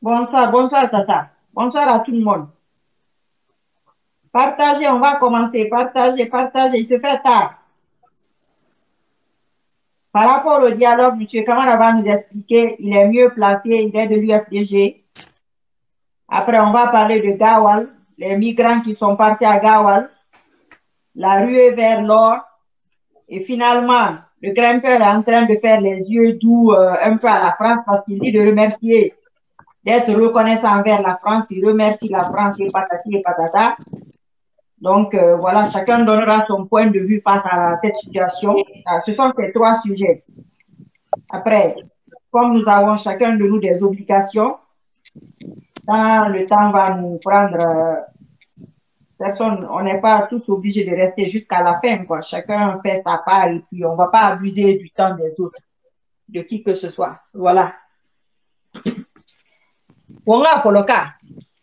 Bonsoir, bonsoir, Tata. Bonsoir à tout le monde. Partagez, on va commencer. Partagez, partagez. Il se fait tard. Par rapport au dialogue, M. Kamara va nous expliquer. Il est mieux placé. Il est de l'UFDG. Après, on va parler de Gawal, les migrants qui sont partis à Gawal, la ruée vers l'or. Et finalement, le grimpeur est en train de faire les yeux doux un peu à la France parce qu'il dit de remercier, d'être reconnaissant envers la France. Il remercie la France et patati et patata. Donc, voilà, chacun donnera son point de vue face à cette situation. Ce sont ces trois sujets. Après, comme nous avons chacun de nous des obligations, quand le temps va nous prendre, personne, on n'est pas tous obligés de rester jusqu'à la fin, quoi. Chacun fait sa part et puis on ne va pas abuser du temps des autres, de qui que ce soit. Voilà. Wonga Foloka.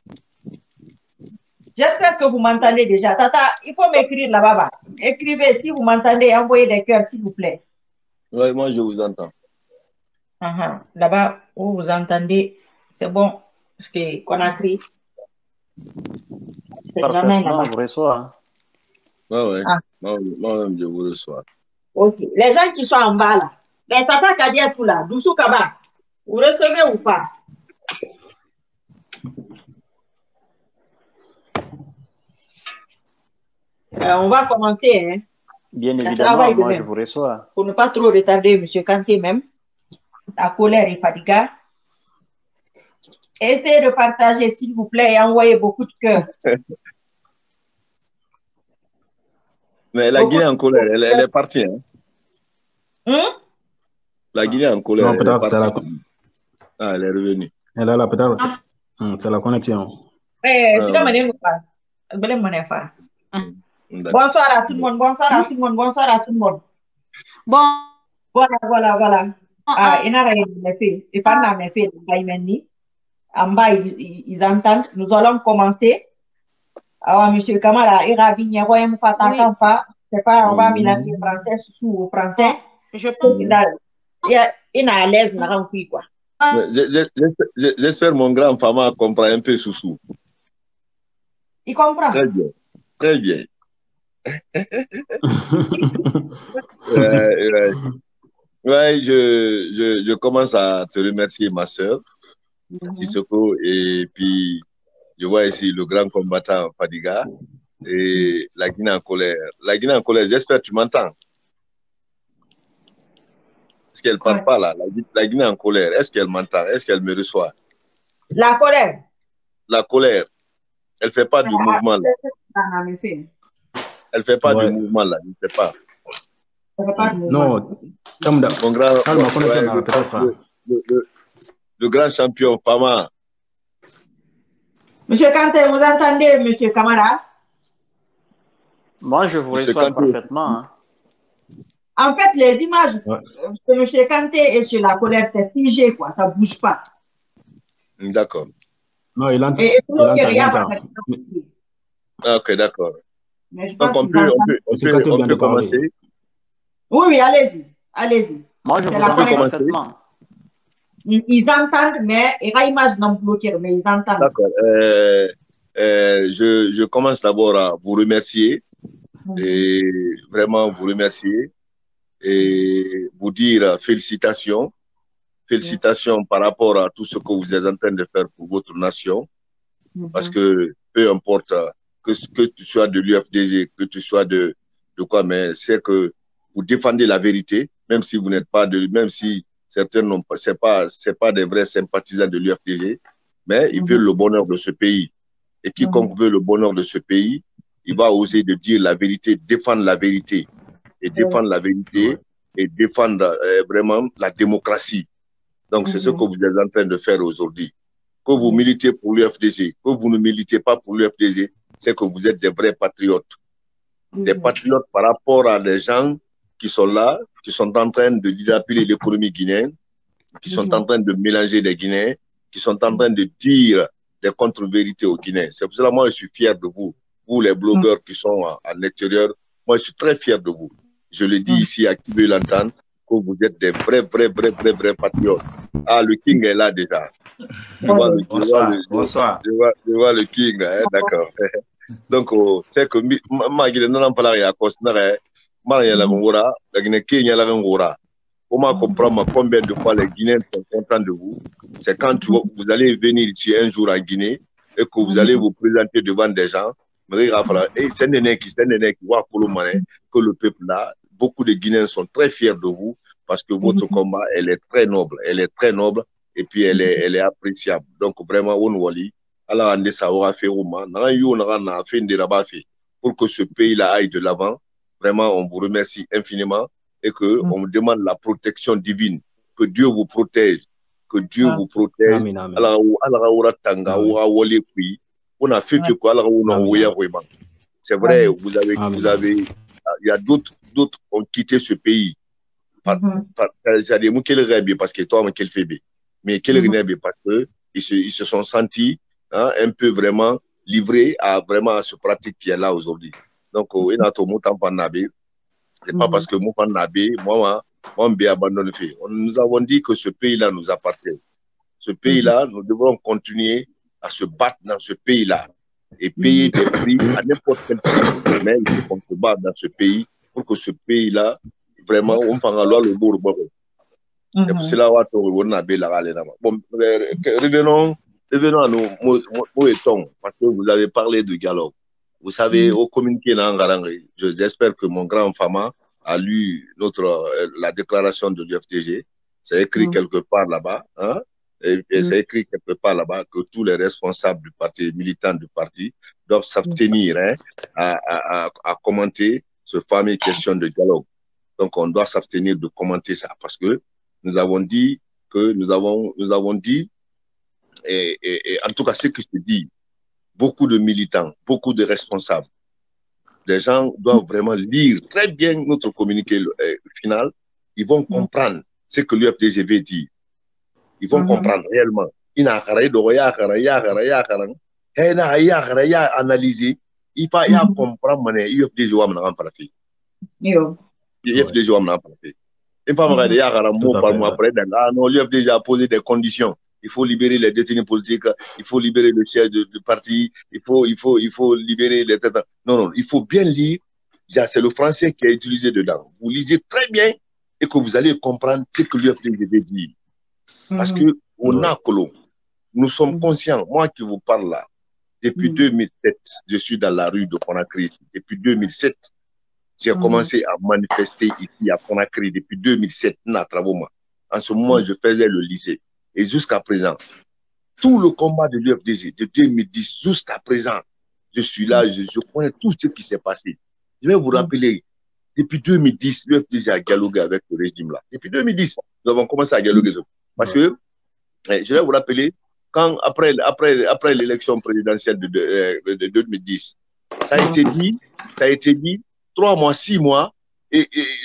J'espère que vous m'entendez déjà. Tata, il faut m'écrire là-bas. Écrivez si vous m'entendez, envoyez des cœurs, s'il vous plaît. Oui, moi je vous entends. Là-bas, où vous entendez, c'est bon, parce qu'on a écrit. Parfaitement, je vous reçois. Oui, moi-même je vous reçois. Ok. Les gens qui sont en bas là, les Tata Kadia tout là, Doussou Kaba, vous recevez ou pas? On va commencer. Hein. Bien évidemment, moi je vous reçois. Pour ne pas trop retarder M. Kanté même, la colère est fatigante. Essayez de partager s'il vous plaît et envoyez beaucoup de cœurs. Mais la Guinée en colère, elle est partie. Hein? La Guinée en colère, non, peut-être c'est la... Ah, elle est revenue. Elle est là, peut-être. C'est la connexion. C'est comme bonsoir à tout le monde, bonsoir à tout le monde, bonsoir à tout le monde. Bon. Voilà. En bas, ils entendent. Nous allons commencer. Alors, M. Kamara, c'est pas, on va mélanger français sous français. Je peux il est à l'aise, quoi. J'espère mon grand Fama comprend un peu Soussou. Il comprend. Très bien, très bien. Ouais, je commence à te remercier, ma soeur, Sissoko, et puis je vois ici le grand combattant Fadiga et la Guinée en colère. La Guinée en colère, j'espère que tu m'entends. Est-ce qu'elle ne parle pas là? La Guinée en colère, est-ce qu'elle m'entend? Est-ce qu'elle me reçoit? La colère. La colère. Elle ne fait pas du mouvement là. Elle ne fait pas du mouvement là, je ne sais pas. Non, mon grand, le grand champion, Fama. Monsieur Kanté, vous entendez, Monsieur Kamara? Moi, je vous reçois parfaitement. Hein. En fait, les images de Monsieur Kanté et sur la colère, c'est figé, quoi. Ça ne bouge pas. D'accord. Non, il entend. Ok, d'accord. Donc, on peut commencer. Oui, allez-y. Allez-y. Moi, je vous entends parfaitement. Ils entendent, mais l'image non bloquée, mais ils entendent. D'accord. Je commence d'abord à vous remercier et vraiment vous remercier et vous dire félicitations. Félicitations par rapport à tout ce que vous êtes en train de faire pour votre nation. Parce que peu importe que tu sois de l'UFDG, que tu sois de quoi, mais c'est que vous défendez la vérité, même si vous n'êtes pas même si certains n'ont pas, c'est pas des vrais sympathisants de l'UFDG, mais ils veulent le bonheur de ce pays. Et quiconque veut le bonheur de ce pays, il va oser de dire la vérité, défendre la vérité, et défendre la vérité, et défendre vraiment la démocratie. Donc, c'est ce que vous êtes en train de faire aujourd'hui. Que vous militez pour l'UFDG, que vous ne militez pas pour l'UFDG, c'est que vous êtes des vrais patriotes. Des patriotes par rapport à des gens qui sont là, qui sont en train de dilapider l'économie guinéenne, qui sont en train de mélanger des Guinéens, qui sont en train de dire des contre-vérités aux Guinéens. C'est pour cela que moi, je suis fier de vous. Vous, les blogueurs qui sont à l'extérieur, moi, je suis très fier de vous. Je le dis ici à qui veut l'entendre. que vous êtes des vrais patriotes. Ah, le King est là déjà. Bonsoir. Je vois le King, hein, d'accord. Donc, c'est que comment comprendre combien de fois les Guinéens sont contents de vous? C'est quand vous allez venir ici un jour en Guinée et que vous allez vous présenter devant des gens. Et c'est que le peuple là, beaucoup de Guinéens sont très fiers de vous parce que votre combat, elle est très noble. Elle est très noble et puis elle est appréciable. Donc, vraiment, on wali. Alors, on ça aura fait pour que ce pays-là aille de l'avant. Vraiment, on vous remercie infiniment et que on me demande la protection divine. Que Dieu vous protège. Que Dieu vous protège. Amen, amen. On a fait quoi? C'est vrai, vous avez, il y a d'autres ont quitté ce pays. Parce que toi, mais parce que ils se sont sentis un peu vraiment livrés à ce pratique qui est là aujourd'hui. Donc, c'est pas parce que moi, abandonné. Nous avons dit que ce pays-là nous appartient. Ce pays-là, nous devons continuer à se battre dans ce pays-là et payer des prix à n'importe quel prix. Mais il faut qu'on se batte dans ce pays pour que ce pays-là, vraiment, on prend la loi le bourg. C'est pour cela qu'on a bon, revenons à nos mots et tons, parce que vous avez parlé de dialogue. Vous savez, au communiqué j'espère que mon grand Fama a lu la déclaration de l'UFDG. C'est écrit quelque part là-bas, hein? Et c'est écrit quelque part là-bas que tous les responsables du parti, militants du parti, doivent s'abstenir à commenter ce fameux question de dialogue. Donc, on doit s'abstenir de commenter ça parce que nous avons dit et en tout cas, ce que je dis, beaucoup de militants, beaucoup de responsables, les gens doivent vraiment lire très bien notre communiqué final. Ils vont comprendre ce que l'UFDG veut dire. Ils vont comprendre réellement. Il y a analysé. Il faut comprendre l'UFDG l'UFDG a posé des conditions. Il faut libérer les détenus politiques, il faut libérer le siège du parti, il faut libérer les... Non, il faut bien lire. C'est le français qui est utilisé dedans. Vous lisez très bien et que vous allez comprendre ce que l'UFDG veut dire. Parce que nous sommes conscients, moi qui vous parle là, depuis 2007, je suis dans la rue de Conakry. Depuis 2007, j'ai commencé à manifester ici à Conakry depuis 2007, en ce moment, je faisais le lycée. Et jusqu'à présent, tout le combat de l'UFDG de 2010 jusqu'à présent, je suis là, je connais tout ce qui s'est passé. Je vais vous rappeler, depuis 2010, l'UFDG a dialogué avec le régime là. Depuis 2010, nous avons commencé à dialoguer. Parce que, je vais vous rappeler, quand après l'élection présidentielle de 2010, ça a été dit 3 mois, 6 mois, et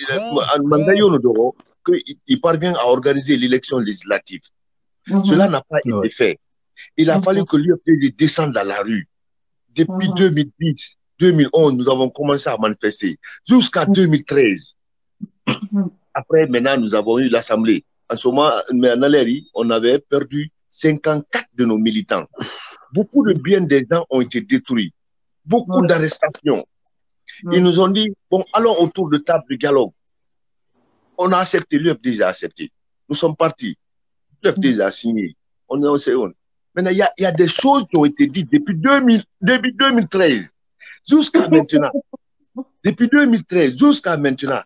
qu'il parvient à organiser l'élection législative. Cela n'a pas été fait. Il a fallu que l'UFDG descende dans la rue. Depuis 2010, 2011, nous avons commencé à manifester. Jusqu'à 2013. Après, maintenant, nous avons eu l'Assemblée. En ce moment, on avait perdu 54 de nos militants. Beaucoup de biens des gens ont été détruits. Beaucoup d'arrestations. Ils nous ont dit, bon, allons autour de table de dialogue. On a accepté, l'UFDG a accepté. Nous sommes partis. L'UFDG a signé. Maintenant, il y a des choses qui ont été dites depuis 2013 jusqu'à maintenant. Depuis 2013 jusqu'à maintenant.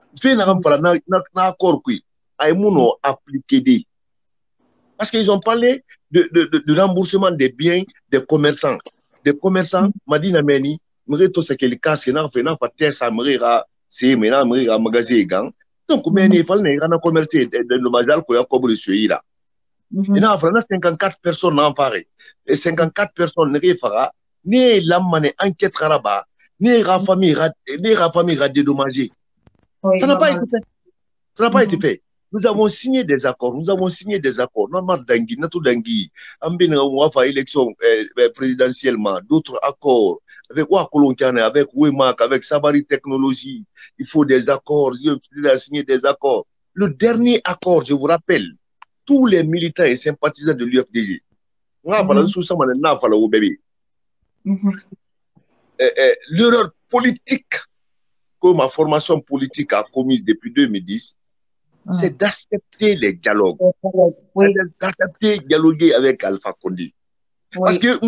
Parce qu'ils ont parlé de remboursement des biens des commerçants. Des commerçants, Madina Meni, Mreto Sekeli Kaske, Nan Fatia Samrera, c'est maintenant magasin. Donc, il fallait commercer le majal qu'on a couvert sur là. Il y a 54 personnes en faré. Et 54 personnes ne fera ni la manée enquête rabat, ni la famille dédommagée. Ça n'a pas été fait. Ça n'a pas été fait. Nous avons signé des accords. Normalement, Natou Dangui, Ambine Wafa élection présidentiellement, d'autres accords avec Wakolonkiane, avec Wemak, avec Sabari Technologie. Il faut des accords. Il a signé des accords. le dernier accord, je vous rappelle, tous les militants et sympathisants de l'UFDG, l'erreur politique que ma formation politique a commise depuis 2010, c'est d'accepter les dialogues. D'accepter dialoguer avec Alpha Condé. Parce que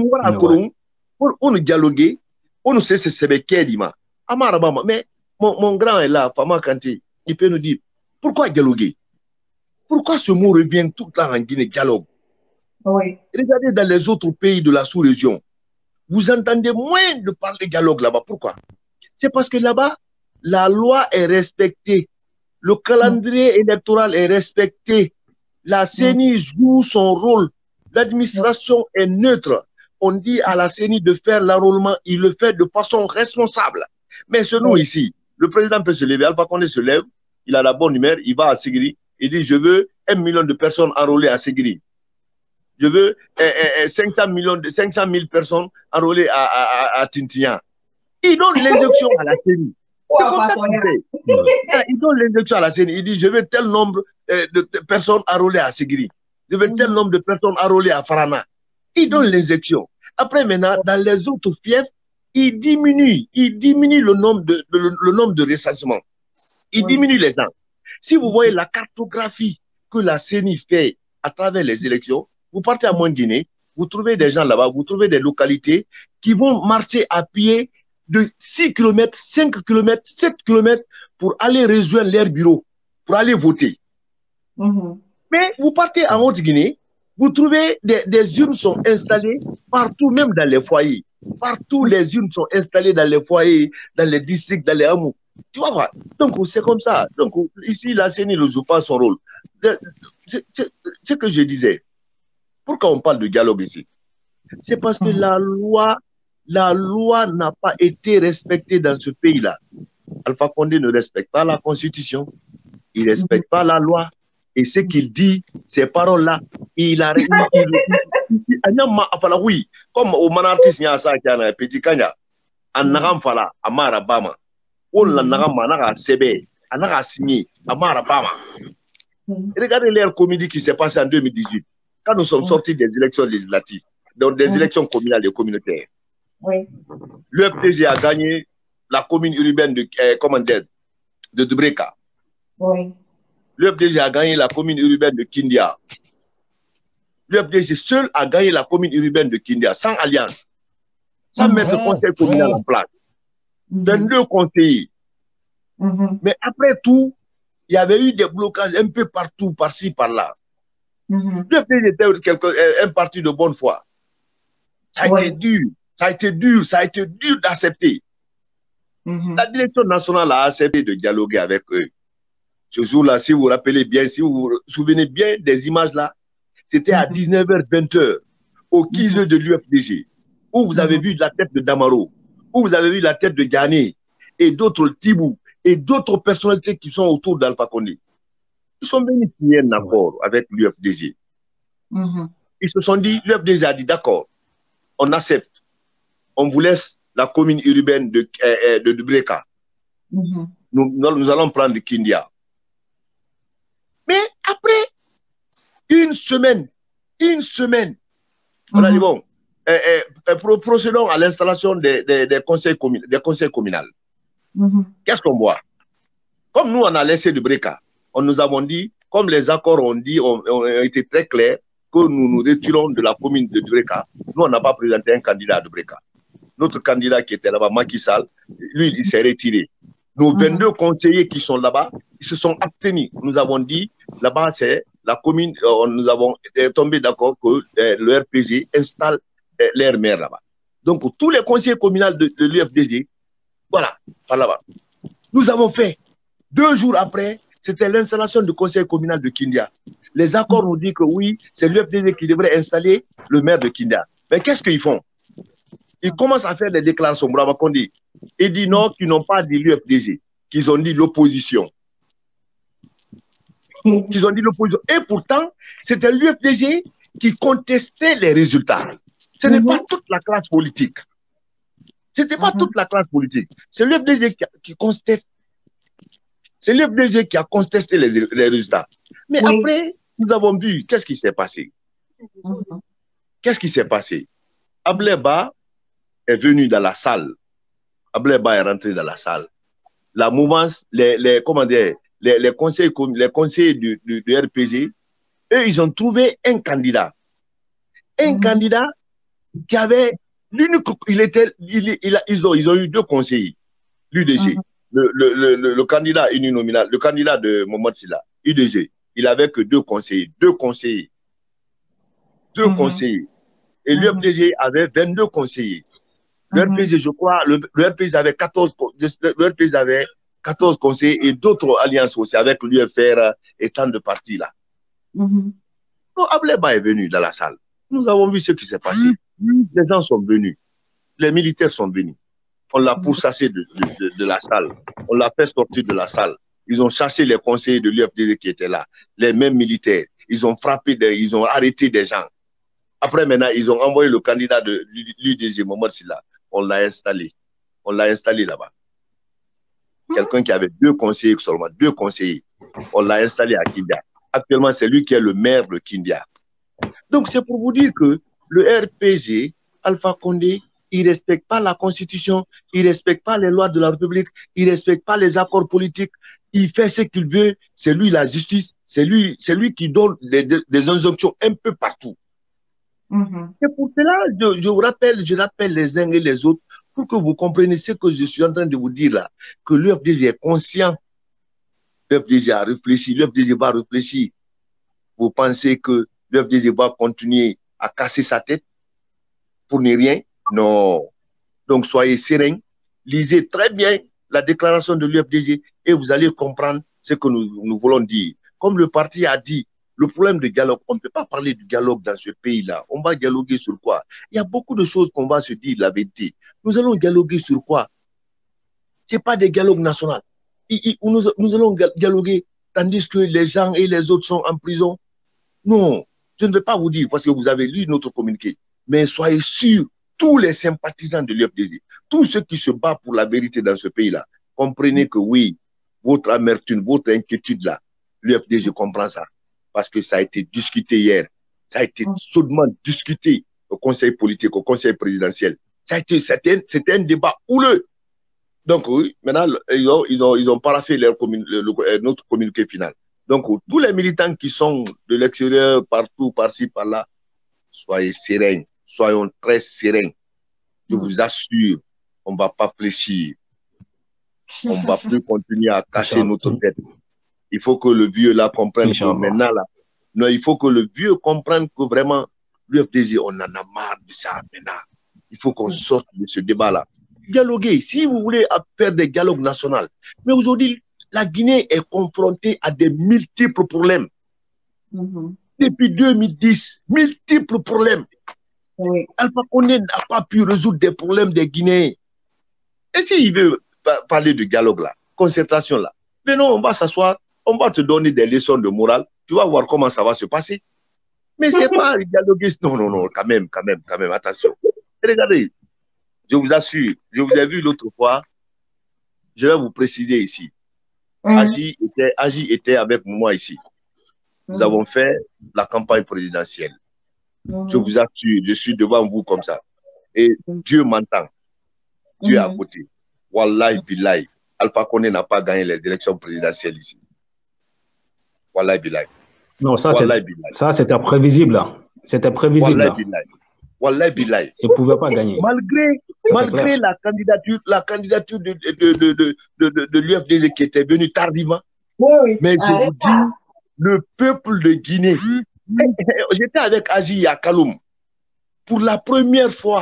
on dialoguer, on sait c'est Sebekélima. Mais mon grand est là, Fama Kanté, il peut nous dire pourquoi dialoguer? Pourquoi ce mot revient tout le temps en Guinée, dialogue? Regardez dans les autres pays de la sous-région, vous entendez moins de parler dialogue là-bas. Pourquoi? C'est parce que là-bas, la loi est respectée. Le calendrier électoral est respecté. La CENI joue son rôle. L'administration est neutre. On dit à la CENI de faire l'enrôlement. Il le fait de façon responsable. Mais chez nous ici, le président peut se lever. Alpha Condé se lève. Il a la bonne humeur. Il va à Ségiri. Il dit, je veux 1 million de personnes enrôlées à Ségiri. Je veux 500 000 personnes enrôlées à Tintian. Il donne l'injection à la CENI. C'est comme ça qu'il fait. Il donne l'injection à la CENI. Il dit, je veux tel nombre de personnes enrôlées à Ségiri. Je veux tel nombre de personnes enrôlées à Farana. Il donne l'injection. Après, maintenant, dans les autres fiefs, il diminue le nombre de recensements. Il diminue les gens. Si vous voyez la cartographie que la CENI fait à travers les élections, vous partez à Guinée, vous trouvez des gens là-bas, vous trouvez des localités qui vont marcher à pied de 6 km, 5 km, 7 km pour aller rejoindre leur bureau, pour aller voter. Mais vous partez en Haute-Guinée, vous trouvez des urnes sont installées partout, même dans les foyers. Partout, les urnes sont installées dans les foyers, dans les districts, dans les hameaux. Tu vois quoi? Donc, c'est comme ça. Donc, ici, la CENI ne joue pas son rôle. C'est ce que je disais. Pourquoi on parle de dialogue ici? C'est parce que la loi n'a pas été respectée dans ce pays-là. Alpha Condé ne respecte pas la Constitution. Il ne respecte pas la loi. Et ce qu'il dit, ces paroles-là, il a oui, comme au manartis nyasa kiana petit kanya anagam fala amara bama on la nagam managa sebe anaga signé amara bama. Regardez l'air comédie qui s'est passé en 2018 quand nous sommes sortis des élections législatives, donc des élections communales et communautaires. L'UFDG a gagné la commune urbaine de Dubreka. L'UFDG a gagné la commune urbaine de Kindia. L'UFDG seul a gagné la commune urbaine de Kindia, sans alliance, sans mettre le conseil communal en place. 22 conseillers. Mais après tout, il y avait eu des blocages un peu partout, par-ci, par-là. L'UFDG était un parti de bonne foi. Ça a été dur, ça a été dur d'accepter. La direction nationale a accepté de dialoguer avec eux. Ce jour-là, si vous vous rappelez bien, si vous vous souvenez bien des images là, c'était à 19h, 20h, au Kizeux de l'UFDG, où vous avez vu la tête de Damaro, où vous avez vu la tête de Ghané, et d'autres Tibou, et d'autres personnalités qui sont autour d'Alpha Condé. Ils sont venus signer un accord avec l'UFDG. Ils se sont dit, l'UFDG a dit, d'accord, on accepte, on vous laisse la commune urbaine de Dubreka. Nous allons prendre Kindia. Mais après une semaine, on a dit bon, procédons à l'installation des conseils communaux. Qu'est-ce qu'on voit? Comme nous, on a laissé Dubreka, nous avons dit, comme les accords ont été très clairs, que nous nous retirons de la commune de Dubreka. Nous, on n'a pas présenté un candidat à Dubreka. Notre candidat qui était là-bas, Macky Sall, lui, il s'est retiré. Nos 22 conseillers qui sont là-bas, ils se sont abstenus. Nous avons dit, là-bas, c'est la commune, nous avons tombé d'accord que le RPG installe leur maire là-bas. Donc, tous les conseillers communaux de l'UFDG, voilà, par là-bas. Nous avons fait, 2 jours après, c'était l'installation du conseil communal de Kindia. Les accords nous disent que oui, c'est l'UFDG qui devrait installer le maire de Kindia. Mais qu'est-ce qu'ils font? Ils commencent à faire des déclarations. Ils disent non, qu'ils n'ont pas dit l'UFDG, qu'ils ont dit l'opposition. Qu'ils ont dit l'opposition. Et pourtant, c'était l'UFDG qui contestait les résultats. Ce n'est pas toute la classe politique. Ce n'était pas toute la classe politique. C'est l'UFDG qui constate. C'est l'UFDG qui a contesté les résultats. Mais après, nous avons vu qu'est-ce qui s'est passé. Qu'est-ce qui s'est passé? Ableba est venu dans la salle. Ableba est rentré dans la salle. La mouvance, les conseillers du RPG, eux, ils ont trouvé un candidat. Un candidat qui avait l'unique, ils ont eu 2 conseillers, l'UDG, le candidat uninominal, le candidat de Mohamed Silla, UDG, il avait que 2 conseillers, 2 conseillers. Et l'UFDG avait 22 conseillers. Le RPG, je crois, le RPG avait 14 conseillers et d'autres alliances aussi avec l'UFR et tant de partis là. Donc, Ableba est venu dans la salle. Nous avons vu ce qui s'est passé. Les gens sont venus. Les militaires sont venus. On l'a pourchassé de la salle. On l'a fait sortir de la salle. Ils ont cherché les conseillers de l'UFDG qui étaient là. Les mêmes militaires. Ils ont frappé, ils ont arrêté des gens. Après, maintenant, ils ont envoyé le candidat de l'UDG, Mohamed Silla. On l'a installé. On l'a installé là-bas. Quelqu'un qui avait 2 conseillers seulement, 2 conseillers. On l'a installé à Kindia. Actuellement, c'est lui qui est le maire de Kindia. Donc, c'est pour vous dire que le RPG, Alpha Condé, il ne respecte pas la Constitution, il ne respecte pas les lois de la République, il ne respecte pas les accords politiques, il fait ce qu'il veut, c'est lui la justice, c'est lui qui donne des injonctions un peu partout. C'est pour cela, je rappelle les uns et les autres pour que vous compreniez ce que je suis en train de vous dire là, que l'UFDG est conscient, l'UFDG a réfléchi, l'UFDG va réfléchir. Vous pensez que l'UFDG va continuer à casser sa tête pour ne rien? Non. Donc soyez sereins, lisez très bien la déclaration de l'UFDG et vous allez comprendre ce que nous voulons dire. Comme le parti a dit, le problème de dialogue, on ne peut pas parler du dialogue dans ce pays-là. On va dialoguer sur quoi? Il y a beaucoup de choses qu'on va se dire la vérité. Nous allons dialoguer sur quoi? Ce n'est pas des dialogues nationaux. Nous allons dialoguer tandis que les gens et les autres sont en prison. Non, je ne vais pas vous dire parce que vous avez lu notre communiqué. Mais soyez sûrs, tous les sympathisants de l'UFDG, tous ceux qui se battent pour la vérité dans ce pays-là, comprenez que oui, votre amertume, votre inquiétude là, l'UFDG comprend ça. Parce que ça a été discuté hier. Ça a été chaudement discuté au conseil politique, au conseil présidentiel. C'était un débat houleux. Donc oui, maintenant, ils ont paraphé notre communiqué final. Donc, tous les militants qui sont de l'extérieur, partout, par-ci, par-là, soyez sereins, soyons très sereins. Je vous assure, on ne va pas fléchir. On ne va plus continuer à cacher notre tête. Il faut que le vieux là comprenne que maintenant là, non, il faut que le vieux comprenne que vraiment l'UFDG, on en a marre de ça maintenant. Il faut qu'on sorte de ce débat là. Dialoguer, si vous voulez faire des dialogues nationaux. Mais aujourd'hui, la Guinée est confrontée à des multiples problèmes. Depuis 2010, multiples problèmes. Alpha Condé n'a pas pu résoudre des problèmes des Guinéens. Et s'il veut parler de dialogue là, concertation là, mais non, on va s'asseoir, on va te donner des leçons de morale, tu vas voir comment ça va se passer. Mais c'est pas dialoguer. Non, quand même, attention. Regardez, je vous assure, je vous ai vu l'autre fois, je vais vous préciser ici. Agi était avec moi ici. Nous avons fait la campagne présidentielle. Je vous assure, je suis devant vous comme ça. Et Dieu m'entend. Dieu est à côté. Wallahi billahi. Alpha Condé n'a pas gagné les élections présidentielles ici. Wallahi billahi. Non, ça c'était prévisible. C'était prévisible. Wallahi billahi. Wallahi billahi. Il ne pouvait pas gagner. Malgré la candidature de l'UFDG qui était venue tardivement. Mais je vous dis, le peuple de Guinée, j'étais avec Agi à Kaloum. Pour la première fois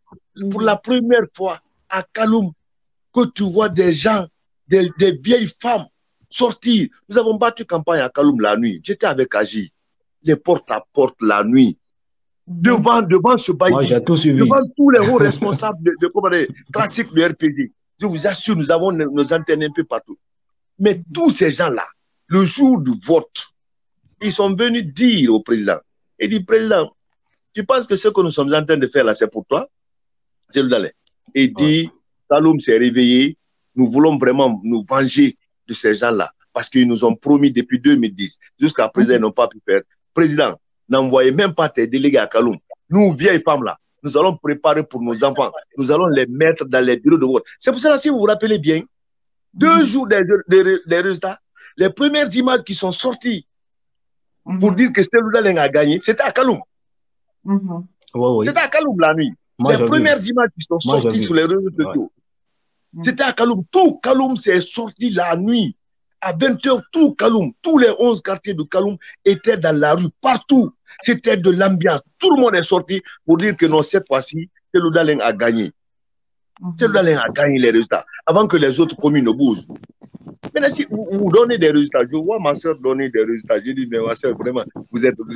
à Kaloum, que tu vois des gens, des vieilles femmes sortir. Nous avons battu campagne à Kaloum la nuit. J'étais avec Agi. Les porte à porte la nuit. Devant ce bailli, devant tous les hauts responsables de classiques de RPG. Je vous assure, nous avons nos antennes un peu partout. Mais tous ces gens-là, le jour du vote, ils sont venus dire au président, il dit, président, tu penses que ce que nous sommes en train de faire là, c'est pour toi? C'est le Dalais. Il dit, Kaloum s'est réveillé, nous voulons vraiment nous venger de ces gens-là. Parce qu'ils nous ont promis depuis 2010. Jusqu'à présent, ils n'ont pas pu faire. Président, n'envoyez même pas tes délégués à Kaloum. Nous, vieilles femmes là, nous allons préparer pour nos enfants. Nous allons les mettre dans les bureaux de vote. C'est pour cela, si vous vous rappelez bien, 2 jours des résultats, les premières images qui sont sorties pour dire que Cellou Dalein a gagné, c'était à Kaloum. C'était à Kaloum la nuit. Les premières images qui sont sorties sur les réseaux sociaux, c'était à Kaloum. Tout Kaloum s'est sorti la nuit. À 20h, tout Kaloum, tous les 11 quartiers de Kaloum étaient dans la rue, partout. C'était de l'ambiance. Tout le monde est sorti pour dire que non, cette fois-ci, Cellou Dalein a gagné. Cellou Dalein a gagné les résultats avant que les autres communes ne bougent. Maintenant, si vous donnez des résultats, je vois ma soeur donner des résultats. J'ai dit, mais ma soeur, vraiment, vous êtes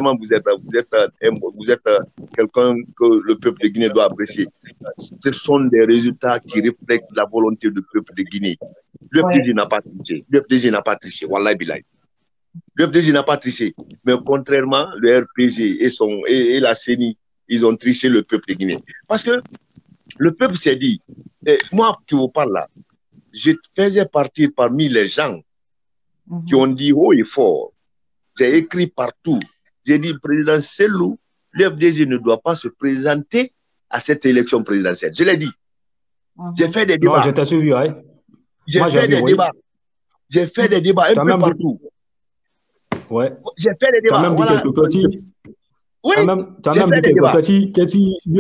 quelqu'un que le peuple de Guinée doit apprécier. Ce sont des résultats qui reflètent la volonté du peuple de Guinée. Le FDG n'a pas triché. Le FDG n'a pas triché. Wallahi billahi. Le FDG n'a pas triché. Mais contrairement, le RPG et la CENI, ils ont triché le peuple de Guinée. Parce que le peuple s'est dit, moi qui vous parle là, je faisais partie parmi les gens qui ont dit haut et fort. J'ai écrit partout. J'ai dit, président Cellou, le FDG ne doit pas se présenter à cette élection présidentielle. Je l'ai dit. J'ai fait des débats. Non, je t'ai suivi, ouais. J'ai fait des débats. J'ai fait des débats un peu partout. Ouais. J'ai fait des débats. Tu as même dit quelques petits. Oui. Tu as même dit quelques petits que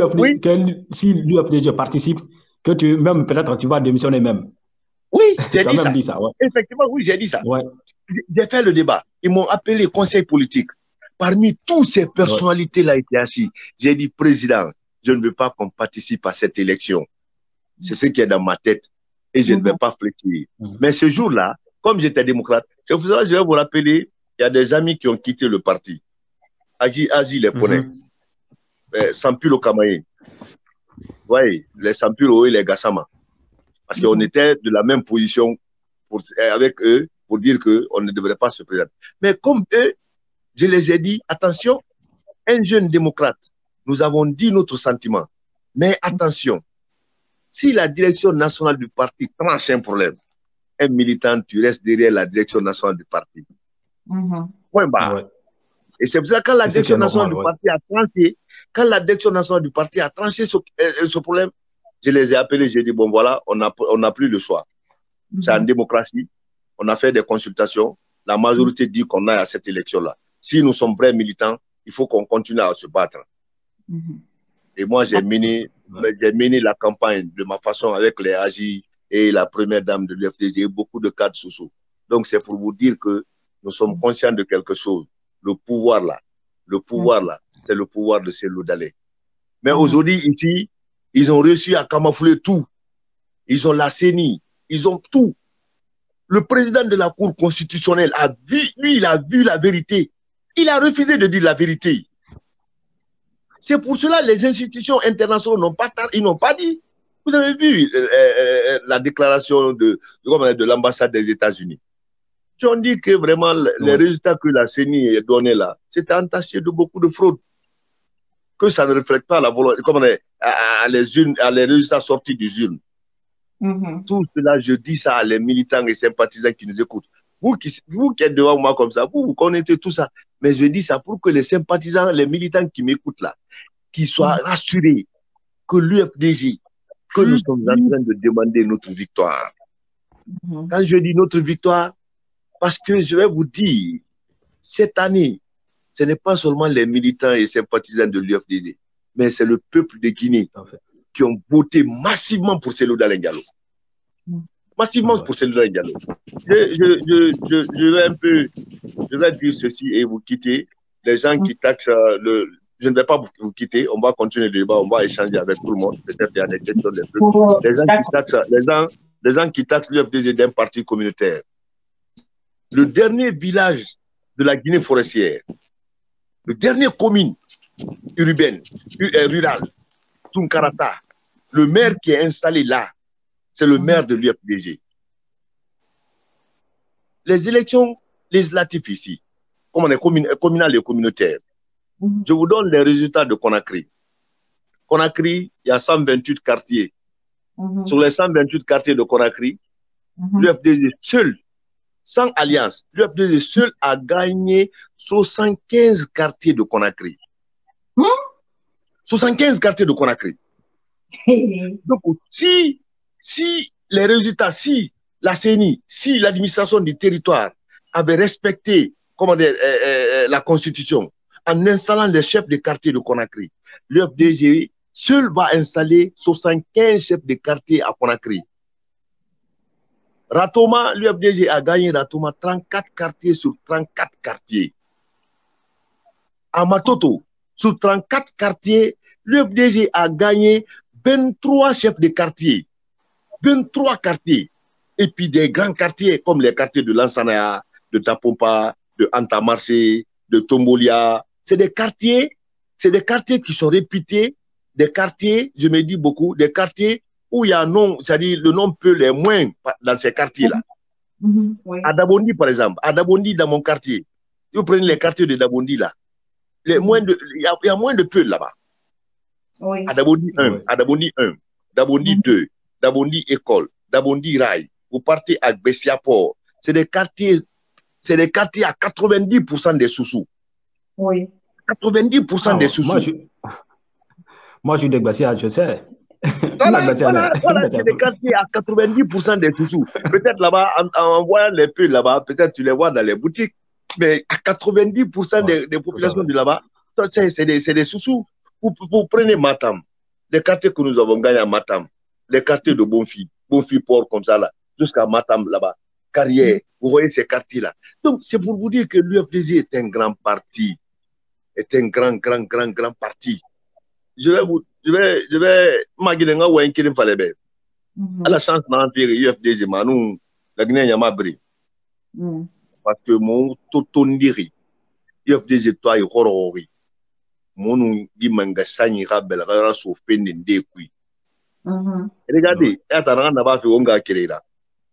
si l'UFDG participe, que même peut-être tu vas démissionner même. Oui, j'ai dit ça. Dit ça, ouais. Effectivement, oui, j'ai dit ça. Ouais. J'ai fait le débat. Ils m'ont appelé conseil politique. Parmi toutes ces personnalités-là étaient assis. J'ai dit, président, je ne veux pas qu'on participe à cette élection. C'est ce qui est dans ma tête. Et je ne vais pas fléchir. Mais ce jour-là, comme j'étais démocrate, je vais vous rappeler, il y a des amis qui ont quitté le parti. Agi les connaît. Sampulo Kamaye. Vous voyez, les Sampulo et les Gassama. Parce qu'on était de la même position avec eux pour dire qu'on ne devrait pas se présenter. Mais comme eux, je les ai dit, attention, un jeune démocrate, nous avons dit notre sentiment. Mais attention, si la direction nationale du parti tranche un problème, un militant, tu restes derrière la direction nationale du parti. Point barre. Ouais. Et c'est pour ça que quand la direction nationale du parti a tranché, quand la direction nationale du parti a tranché ce problème, je les ai appelés, j'ai dit, bon voilà, on n'a plus le choix. C'est en démocratie, on a fait des consultations, la majorité dit qu'on aille à cette élection-là. Si nous sommes vrais militants, il faut qu'on continue à se battre. Et moi, j'ai mené la campagne de ma façon avec les AJ et la première dame de l'UFDG et beaucoup de cadres sociaux. Donc, c'est pour vous dire que nous sommes conscients de quelque chose. Le pouvoir là, c'est le pouvoir de Cellou Dalein. Mais aujourd'hui, ici, ils ont réussi à camoufler tout. Ils ont la CENI, ils ont tout. Le président de la Cour constitutionnelle a vu, lui, il a vu la vérité. Il a refusé de dire la vérité. C'est pour cela que les institutions internationales n'ont pas dit. Vous avez vu la déclaration de l'ambassade des États-Unis. Ils ont dit que vraiment les résultats que la CENI a donnés là, c'était entaché de beaucoup de fraudes. Que ça ne reflète pas la volonté, comme les résultats sortis des urnes. Tout cela, je dis ça à les militants et sympathisants qui nous écoutent. Vous qui êtes devant moi comme ça, vous connaissez tout ça. Mais je dis ça pour que les sympathisants, les militants qui m'écoutent là, qu'ils soient rassurés que l'UFDG, que nous sommes en train de demander notre victoire. Quand je dis notre victoire, parce que je vais vous dire, cette année, ce n'est pas seulement les militants et sympathisants de l'UFDG, mais c'est le peuple de Guinée qui ont voté massivement pour Cellou Dalein Diallo. Massivement pour Cellou Dalein Diallo. Je vais dire ceci et vous quitter. Les gens qui taxent je ne vais pas vous quitter, on va continuer le débat, on va échanger avec tout le monde. Peut-être il y a des questions, des trucs. Les gens qui taxent l'UFDG d'un parti communautaire. Le dernier village de la Guinée forestière, le dernier commune urbaine, rurale, Tunkarata, le maire qui est installé là, c'est le maire de l'UFDG. Les élections législatives ici, comme on est communal et communautaire, je vous donne les résultats de Conakry. Conakry, il y a 128 quartiers. Sur les 128 quartiers de Conakry, l'UFDG seul, sans alliance, l'UFDG seul a gagné 75 quartiers de Conakry. 75 quartiers de Conakry. Donc, si les résultats, si la CENI, si l'administration du territoire avait respecté la Constitution en installant les chefs de quartier de Conakry, l'UFDG seul va installer 75 chefs de quartier à Conakry. Ratoma, l'UFDG a gagné Ratoma 34 quartiers sur 34 quartiers. À Matoto, sur 34 quartiers, l'UFDG a gagné 23 chefs de quartier. 23 quartiers. Et puis des grands quartiers comme les quartiers de Lansana, de Tapompa, de Antamarché, de Tombolia. C'est des quartiers qui sont réputés, des quartiers, je me dis beaucoup, des quartiers où il y a un nom, c'est-à-dire le nom peut les moins dans ces quartiers-là. Oui. À Dabondi, par exemple, à Dabondi, dans mon quartier, si vous prenez les quartiers de Dabondi, là, il y a moins de peu là-bas. Oui. À Dabondi 1, à Dabondi 1, Dabondi 2, Dabondi École, Dabondi Rail, vous partez à Bessiaport, c'est des quartiers à 90% des sous-sous. Oui. 90% des sous-sous. Moi, je suis de Bessia, je sais. Voilà, c'est des quartiers à 90% des sous-sous. Peut-être là-bas, en voyant les peu là-bas, peut-être tu les vois dans les boutiques, mais à 90% des populations de là-bas, c'est des sous-sous. Vous prenez Matam, les quartiers que nous avons gagnés à Matam, les quartiers de Bonfi-Port comme ça, là, jusqu'à Matam là-bas, Carrière, vous voyez ces quartiers-là. Donc, c'est pour vous dire que l'UFDG est un grand parti, est un grand parti. Je vais m'aginer ou un kilim falebe. À la chance d'entrer UFDG, Manou, la Guinée Yama Bri. Parce que mon totondiri, UFDG toi et horrori. Mon di manga sani rabel rara so peine de kui. Regardez, attends, n'a pas fait onga kirela.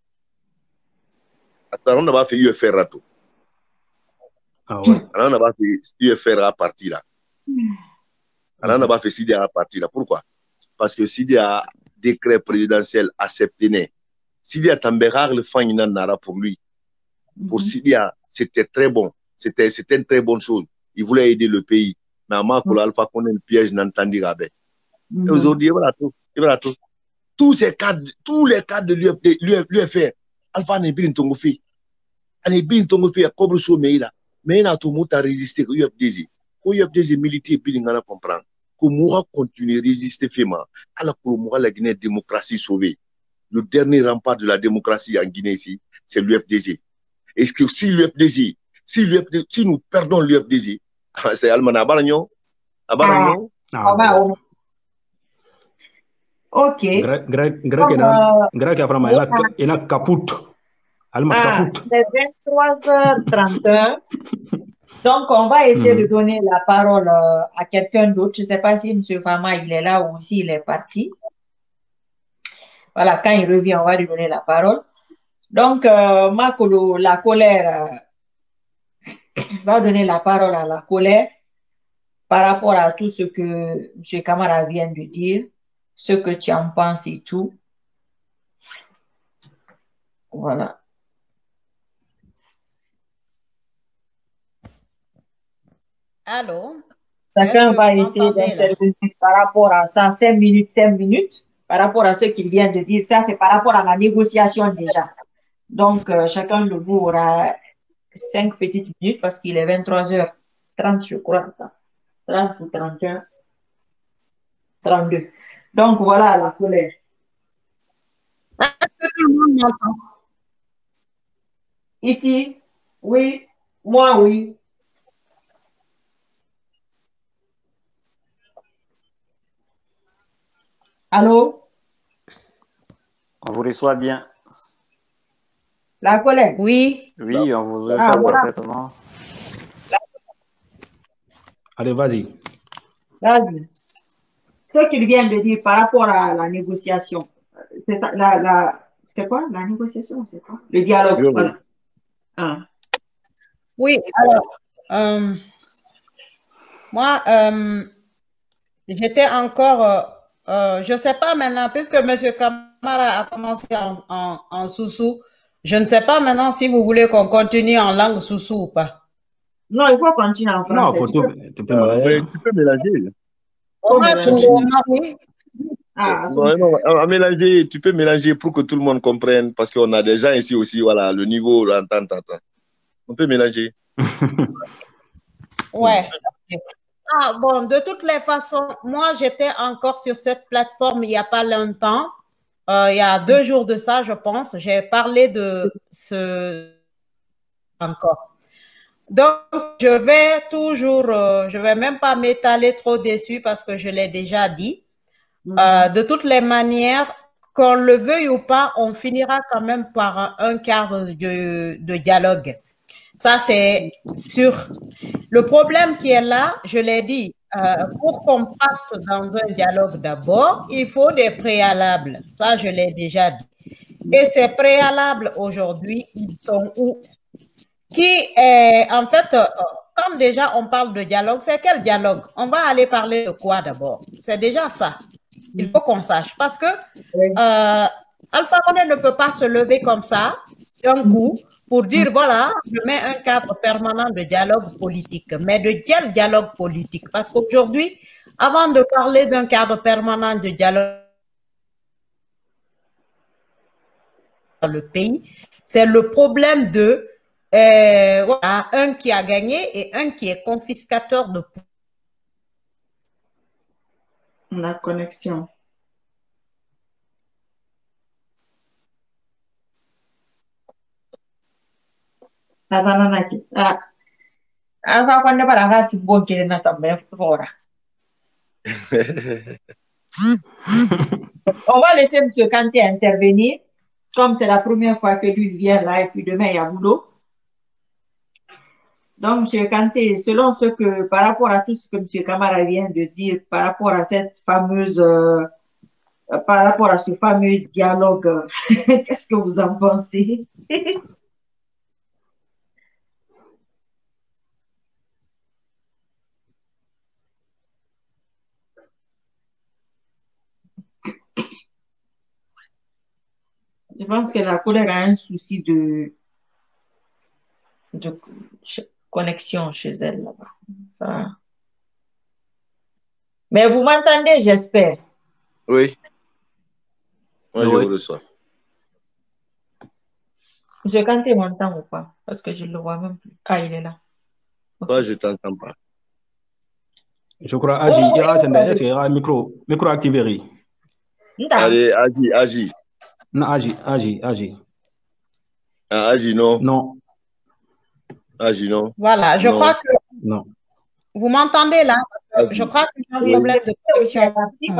Attends, n'a pas fait UFR rato. Ah ouais. On n'a pas fait UFR à partir là. On n'a pas fait SIDA à partir là. Pourquoi? Parce que SIDA décret présidentiel accepté. SIDA Tambérar le fan nara pour lui. Pour SIDA, c'était très bon. C'était une très bonne chose. Il voulait aider le pays. Mais à Makoula Alpha connaît le piège n'entendit rabais. Et aujourd'hui, voilà tout. Tous les cadres de l'UFR, Alpha n'est bien ton fait. On est bien ton fait à Cobra sur Meïla. Mais il a tout le monde à résister au UFDG. Au UFDG militaire, il y a comprendre. Que Moura continue à résister FEMA. Alors que Moura la Guinée démocratie sauvée. Le dernier rempart de la démocratie en Guinée ici, c'est l'UFDG. Est-ce que si nous perdons l'UFDG, c'est Almana Baragnon. Ok. Greg il a caput. C'est 23h31. Donc, on va essayer de donner la parole à quelqu'un d'autre. Je ne sais pas si M. Fama, il est là ou s'il est parti. Voilà, quand il revient, on va lui donner la parole. Donc, Makolo, la colère, va donner la parole à la colère par rapport à tout ce que M. Kamara vient de dire, ce que tu en penses et tout. Voilà. Allô? Chacun va essayer d'intervenir par rapport à ça, 5 minutes, par rapport à ce qu'il vient de dire. Ça, c'est par rapport à la négociation déjà. Donc, chacun de vous aura 5 petites minutes parce qu'il est 23h30, je crois. 30 ou 31, 32. Donc, voilà la colère. Ici, oui. Moi, oui. Allô? On vous reçoit bien. La colère? Oui. Oui, on vous reçoit parfaitement. Allez, vas-y. Vas-y. Ce qu'il vient de dire par rapport à la négociation, c'est quoi la négociation? C'est quoi? Le dialogue. Oui. Voilà. Ah. Oui, alors, moi, j'étais encore, je ne sais pas maintenant, puisque M. Kamara Camara a commencé en Soussou. Je ne sais pas maintenant si vous voulez qu'on continue en langue Soussou ou pas. Non, il faut continuer en Non, français. tu peux mélanger. Tu peux mélanger. Oui. À mélanger, tu peux mélanger pour que tout le monde comprenne, parce qu'on a des gens ici aussi, voilà, le niveau, l'entente. On peut mélanger. Ouais. Ah, bon, de toutes les façons, moi, j'étais encore sur cette plateforme il n'y a pas longtemps. Il y a 2 jours de ça, je pense. J'ai parlé de ce encore. Donc, je vais même pas m'étaler trop dessus parce que je l'ai déjà dit. De toutes les manières, qu'on le veuille ou pas, on finira quand même par un cadre de dialogue. Ça, c'est sûr. Le problème qui est là, je l'ai dit, pour qu'on parte dans un dialogue d'abord, il faut des préalables. Ça, je l'ai déjà dit. Et ces préalables, aujourd'hui, ils sont où? En fait, quand déjà on parle de dialogue, c'est quel dialogue? On va aller parler de quoi d'abord? C'est déjà ça. Il faut qu'on sache. Parce que Alpha Condé ne peut pas se lever comme ça, d'un coup, pour dire, voilà, je mets un cadre permanent de dialogue politique. Mais de quel dialogue politique? Parce qu'aujourd'hui, avant de parler d'un cadre permanent de dialogue dans le pays, c'est le problème de voilà, un qui a gagné et un qui est confiscateur de pouvoir. La connexion. On va laisser M. Kanté intervenir, comme c'est la première fois que lui vient là, et puis demain, il y a boulot. Donc, M. Kanté, selon ce que, par rapport à tout ce que M. Camara vient de dire, par rapport à cette fameuse, par rapport à ce fameux dialogue, qu'est-ce que vous en pensez? Je pense que la colère a un souci de connexion chez elle là-bas. Ça... Mais vous m'entendez, j'espère. Oui. Moi, je vous reçois. Je Kanté m'entend ou pas? Parce que je ne le vois même plus. Ah, il est là. Okay. Toi, je ne t'entends pas. Je crois, Agi, c'est un micro activé. Allez, Agi. Non, Agi. Ah, Agi, non. Non. Agi, non. Voilà, je crois que... Non. Vous m'entendez là? Je crois que j'ai un problème de connexion.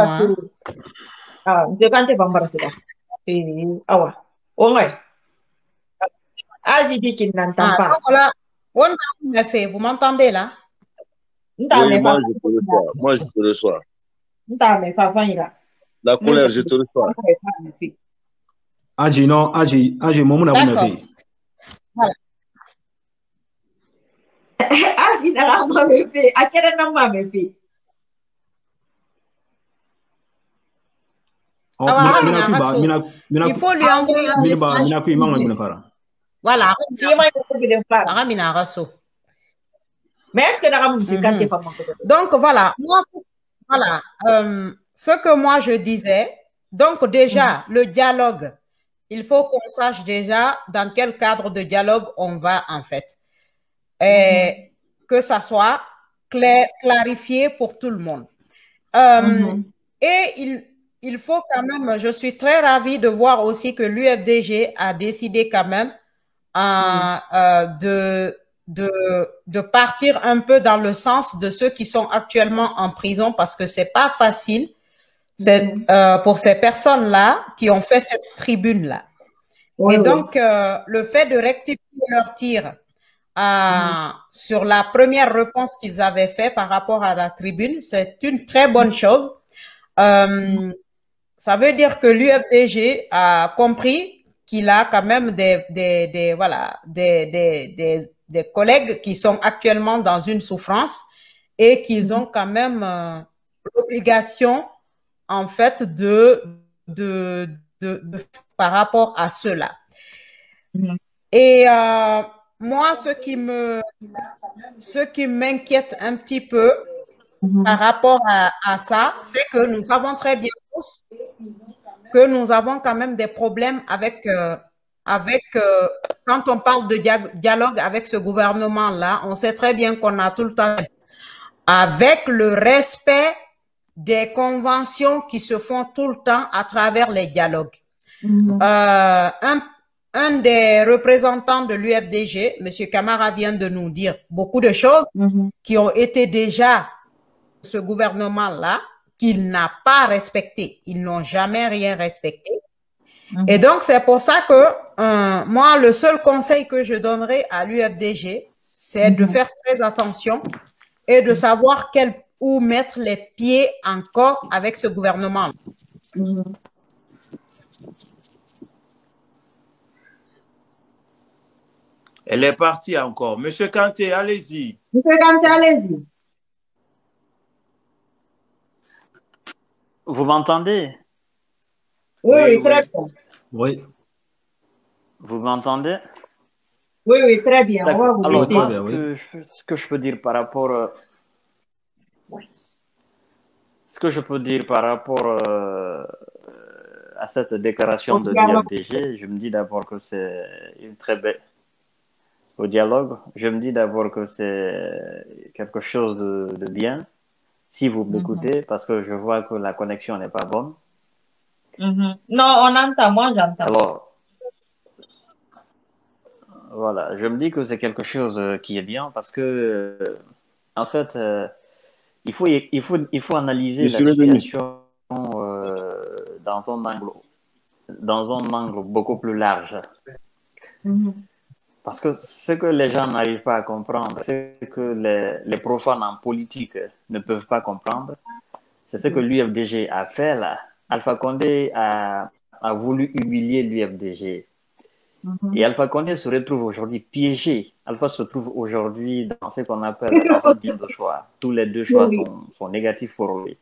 Ah, je Kanté va me c'est là. Ah ouais. Agi dit qu'il n'entend pas. Voilà. Vous m'entendez là? Oui, moi, je te reçois. La colère, je te reçois. Agi, non, Agi, Momouna, vous me fait. Voilà. Agi n'a pas me fait. À quel moment me fait? Il faut lui envoyer un message. Voilà. Mais est-ce que donc voilà, ce que moi je disais, donc déjà le dialogue, il faut qu'on sache déjà dans quel cadre de dialogue on va en fait. Et que ça soit clarifié pour tout le monde. Et il faut quand même, je suis très ravie de voir aussi que l'UFDG a décidé quand même de partir un peu dans le sens de ceux qui sont actuellement en prison parce que c'est pas facile pour ces personnes-là qui ont fait cette tribune-là. Et donc, le fait de rectifier leur tir sur la première réponse qu'ils avaient fait par rapport à la tribune, c'est une très bonne chose. Ça veut dire que l'UFDG a compris qu'il a quand même des collègues qui sont actuellement dans une souffrance et qu'ils ont quand même l'obligation, en fait, de par rapport à cela. Et moi, ce qui m'inquiète un petit peu par rapport à ça, c'est que nous savons très bien tous que nous avons quand même des problèmes avec, quand on parle de dialogue avec ce gouvernement-là, on sait très bien qu'on a tout le temps avec le respect des conventions qui se font tout le temps à travers les dialogues. Un des représentants de l'UFDG, M. Camara, vient de nous dire beaucoup de choses qui ont été déjà ce gouvernement-là, qu'il n'a pas respecté. Ils n'ont jamais rien respecté. Et donc, c'est pour ça que moi, le seul conseil que je donnerai à l'UFDG, c'est de faire très attention et de savoir où mettre les pieds encore avec ce gouvernement. Elle est partie encore. Monsieur Kanté, allez-y. Monsieur Kanté, allez-y. Vous m'entendez? Oui, très bien. Oui. Vous m'entendez? Oui, très bien. On va vous Alors, écouter. ce que je peux dire par rapport... ce que je peux dire par rapport à cette déclaration de l'UFDG, je me dis d'abord que c'est une très belle... Au dialogue, je me dis d'abord que c'est quelque chose de bien, si vous m'écoutez, parce que je vois que la connexion n'est pas bonne. Non, on entend, moi j'entends. Alors, voilà, je me dis que c'est quelque chose qui est bien, parce que, en fait, il faut analyser la situation dans un angle beaucoup plus large. Parce que ce que les gens n'arrivent pas à comprendre, c'est que les profanes en politique ne peuvent pas comprendre. C'est ce que l'UFDG a fait là. Alpha Condé a voulu humilier l'UFDG. Et Alpha Condé se retrouve aujourd'hui piégé. Alpha se trouve aujourd'hui dans ce qu'on appelle un de choix. Tous les deux choix sont négatifs pour lui.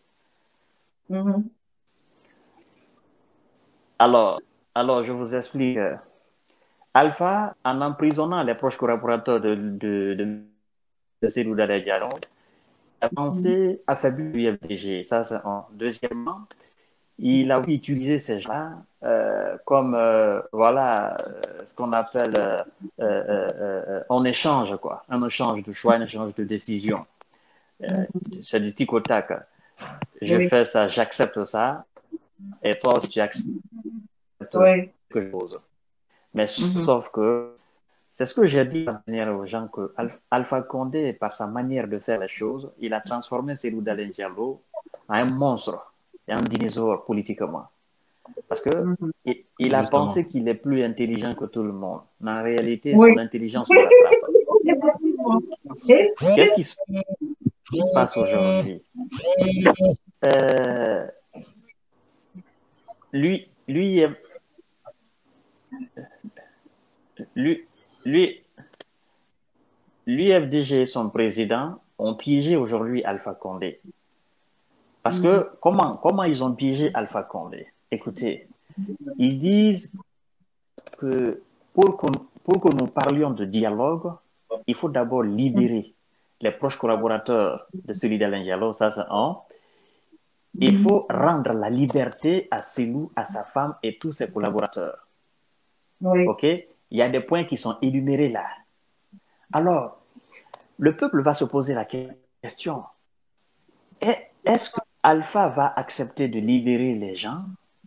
Alors, je vous explique. Alpha, en emprisonnant les proches collaborateurs de Cellou Dalein Diallo, a pensé affaiblir l'UFDG. Ça, c'est un. Deuxièmement, il a utilisé ces gens-là comme, voilà, ce qu'on appelle un échange, quoi. Un échange de choix, un échange de décision. C'est du tic au tac. Je fais ça, j'accepte ça, et toi aussi tu acceptes ce que je pose. Mais sauf que c'est ce que j'ai dit aux gens, que Alpha Condé, par sa manière de faire les choses, il a transformé Cellou Dalein Diallo en un monstre et un dinosaure politiquement. Parce que il a pensé qu'il est plus intelligent que tout le monde. Mais en réalité, son intelligence le rattrape. Qu'est-ce qui se passe aujourd'hui? L'UFDG et son président ont piégé aujourd'hui Alpha Condé. Parce que comment ils ont piégé Alpha Condé? Écoutez, ils disent que pour que nous parlions de dialogue, il faut d'abord libérer les proches collaborateurs de Cellou Dalein Diallo, ça c'est un. Il faut rendre la liberté à Cellou, à sa femme et tous ses collaborateurs. Ok? Il y a des points qui sont énumérés là. Alors, le peuple va se poser la question, est-ce que Alpha va accepter de libérer les gens?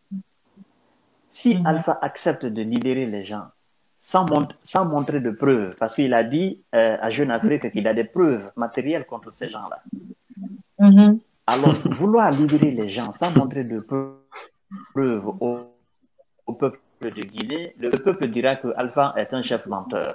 Si Alpha accepte de libérer les gens sans montrer de preuves, parce qu'il a dit à Jeune Afrique qu'il a des preuves matérielles contre ces gens-là. Alors, vouloir libérer les gens sans montrer de preuves au peuple de Guinée, le peuple dira que Alpha est un chef menteur.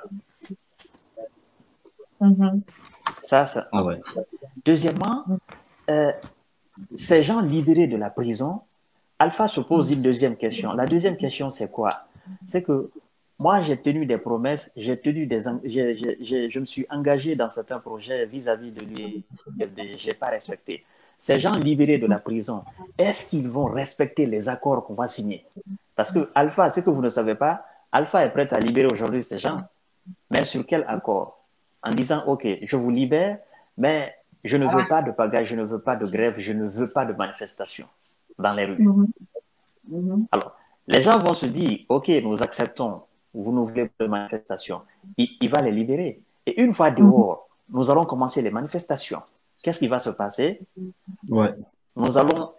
Ça, c'est... Deuxièmement, ces gens libérés de la prison, Alpha se pose une deuxième question. La deuxième question, c'est quoi? C'est que moi, j'ai tenu des promesses, je me suis engagé dans certains projets vis-à-vis de lui, je n'ai pas respecté. Ces gens libérés de la prison, est-ce qu'ils vont respecter les accords qu'on va signer? Parce que Alpha, ce que vous ne savez pas, Alpha est prêt à libérer aujourd'hui ces gens. Mais sur quel accord? En disant, OK, je vous libère, mais je ne veux pas de pagaille, je ne veux pas de grève, je ne veux pas de manifestation dans les rues. Alors, les gens vont se dire, OK, nous acceptons, vous ne voulez pas de manifestation. Il va les libérer. Et une fois dehors, nous allons commencer les manifestations. Qu'est-ce qui va se passer? Ouais. Nous allons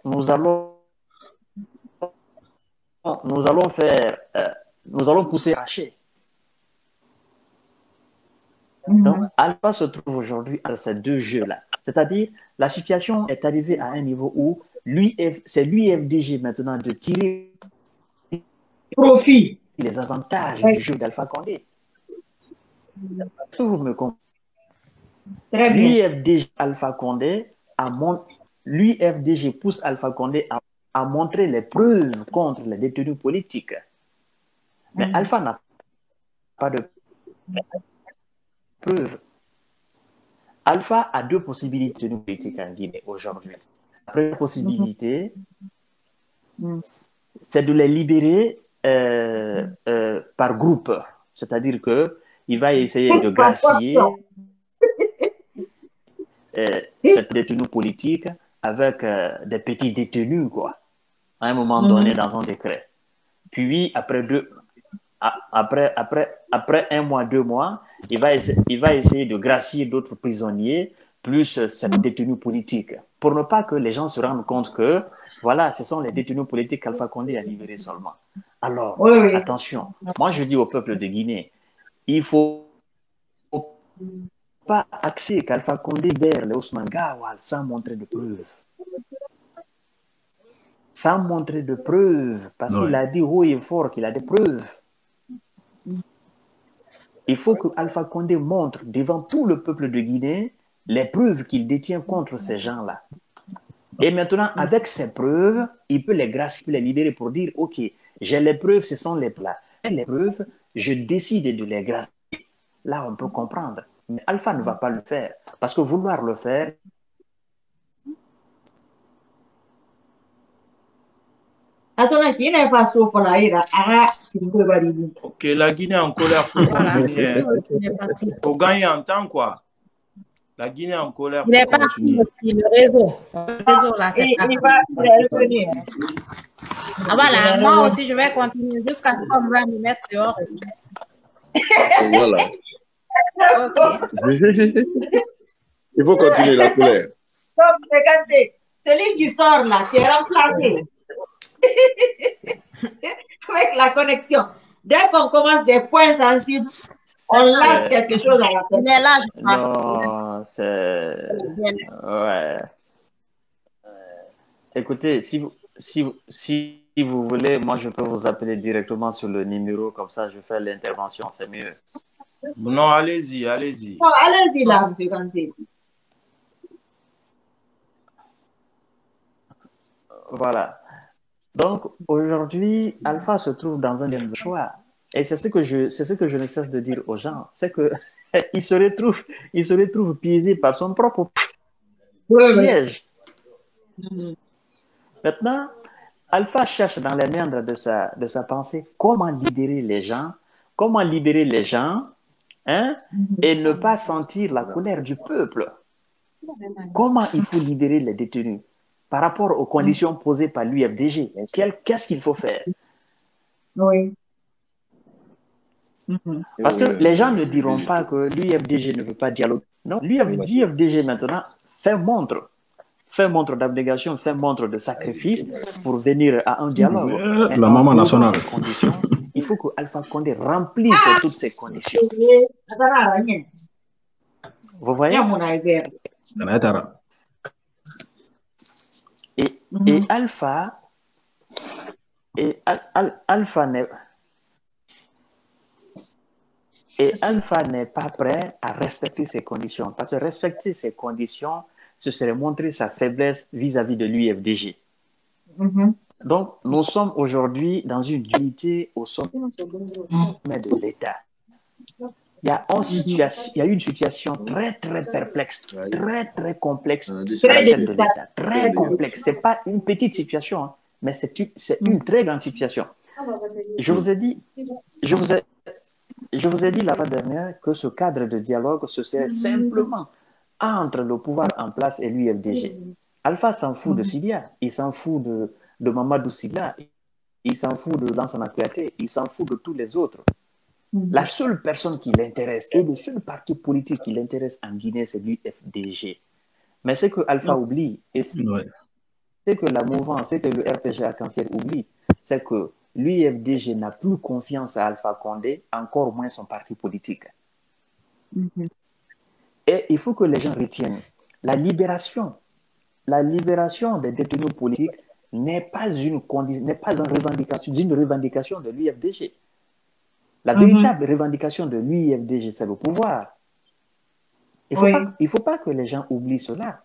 faire, nous allons pousser racher. Donc, Alpha se trouve aujourd'hui à ces deux jeux-là. C'est-à-dire, la situation est arrivée à un niveau où c'est l'UFDG maintenant de tirer profit les avantages du jeu d'Alpha Condé. Est-ce que vous me comprenez? Très bien. L'UFDG Alpha Condé l'UFDG pousse Alpha Condé à montrer les preuves contre les détenus politiques. Mais Alpha n'a pas de preuves. Alpha a deux possibilités de détenus politiques en Guinée aujourd'hui. La première possibilité, c'est de les libérer par groupe. C'est-à-dire qu'il va essayer de gracier cette détenue politique avec des petits détenus, quoi, à un moment donné dans un décret. Puis, après un mois, 2 mois, il va essayer de gracier d'autres prisonniers, plus cette détenue politique, pour ne pas que les gens se rendent compte que, voilà, ce sont les détenus politiques qu'Alpha Condé a libérés seulement. Alors, attention, moi je dis au peuple de Guinée, il ne faut pas accepter qu'Alpha Condé libère les Ousmane Gawal sans montrer de preuves. Sans montrer de preuves, parce qu'il a dit haut et fort qu'il a des preuves. Il faut que Alpha Condé montre devant tout le peuple de Guinée les preuves qu'il détient contre ces gens-là. Et maintenant, avec ces preuves, il peut les gracier, il peut les libérer pour dire, OK, j'ai les preuves, ce sont les plats. Et les preuves, je décide de les gracier. Là, on peut comprendre. Mais Alpha ne va pas le faire. Parce que vouloir le faire, Ok, la Guinée est en colère pour continuer. Pour gagner en temps, quoi. La Guinée est en colère Il est pour parti continuer. aussi, le réseau là, c'est pas. Il va revenir. Ah voilà, moi aussi je vais continuer jusqu'à ce qu'on va me mettre dehors. Voilà. Ok. Il faut continuer la colère. Donc, regardez, celui qui sort là, tu es remplacé. Avec la connexion. Dès qu'on commence des points sensibles, on lâche quelque chose à la tête. Mais là, je crois. non, c'est... Ouais. Écoutez, si vous voulez, moi je peux vous appeler directement sur le numéro, comme ça je fais l'intervention, c'est mieux. Non, allez-y, allez-y. Non, allez-y là, M. Kanté. Voilà. Donc, aujourd'hui, Alpha se trouve dans un dilemme de choix. Et c'est ce que je ne cesse de dire aux gens. C'est que il se retrouve piégé par son propre piège. Maintenant, Alpha cherche dans les méandres de sa pensée comment libérer les gens, hein, et ne pas sentir la colère du peuple. Comment il faut libérer les détenus par rapport aux conditions posées par l'UFDG? Qu'est-ce qu'il faut faire? Oui. Parce que les gens ne diront pas que l'UFDG ne veut pas dialoguer. Non, l'UFDG maintenant fait montre d'abnégation, fait montre de sacrifice pour venir à un dialogue. La maman nationale. Il faut que Alpha Condé remplisse toutes ces conditions. Vous voyez? Et Alpha n'est pas prêt à respecter ces conditions. Parce que respecter ces conditions, ce serait montrer sa faiblesse vis-à-vis de l'UFDG. Donc, nous sommes aujourd'hui dans une unité au sommet de l'État. Il y a une situation très, très perplexe, très, très complexe à celle de l'État. Très complexe. Ce n'est pas une petite situation, hein, mais c'est une très grande situation. Je vous ai dit, je vous ai, je vous ai dit la fois dernière que ce cadre de dialogue, ce serait simplement entre le pouvoir en place et l'UFDG. Alpha s'en fout de Sidia, il s'en fout de Mamadou Sylla, il s'en fout de Lansana Kouyaté, il s'en fout de tous les autres. La seule personne qui l'intéresse et le seul parti politique qui l'intéresse en Guinée, c'est l'UFDG. Mais ce que Alpha oublie, et c'est que la mouvance, c'est que le RPG Arc-en-Ciel oublie, c'est que l'UFDG n'a plus confiance à Alpha Condé, encore moins son parti politique. Et il faut que les gens retiennent, la libération des détenus politiques n'est pas une revendication de l'UFDG. La véritable revendication de l'UFDG, c'est le pouvoir. Il ne faut pas que les gens oublient cela.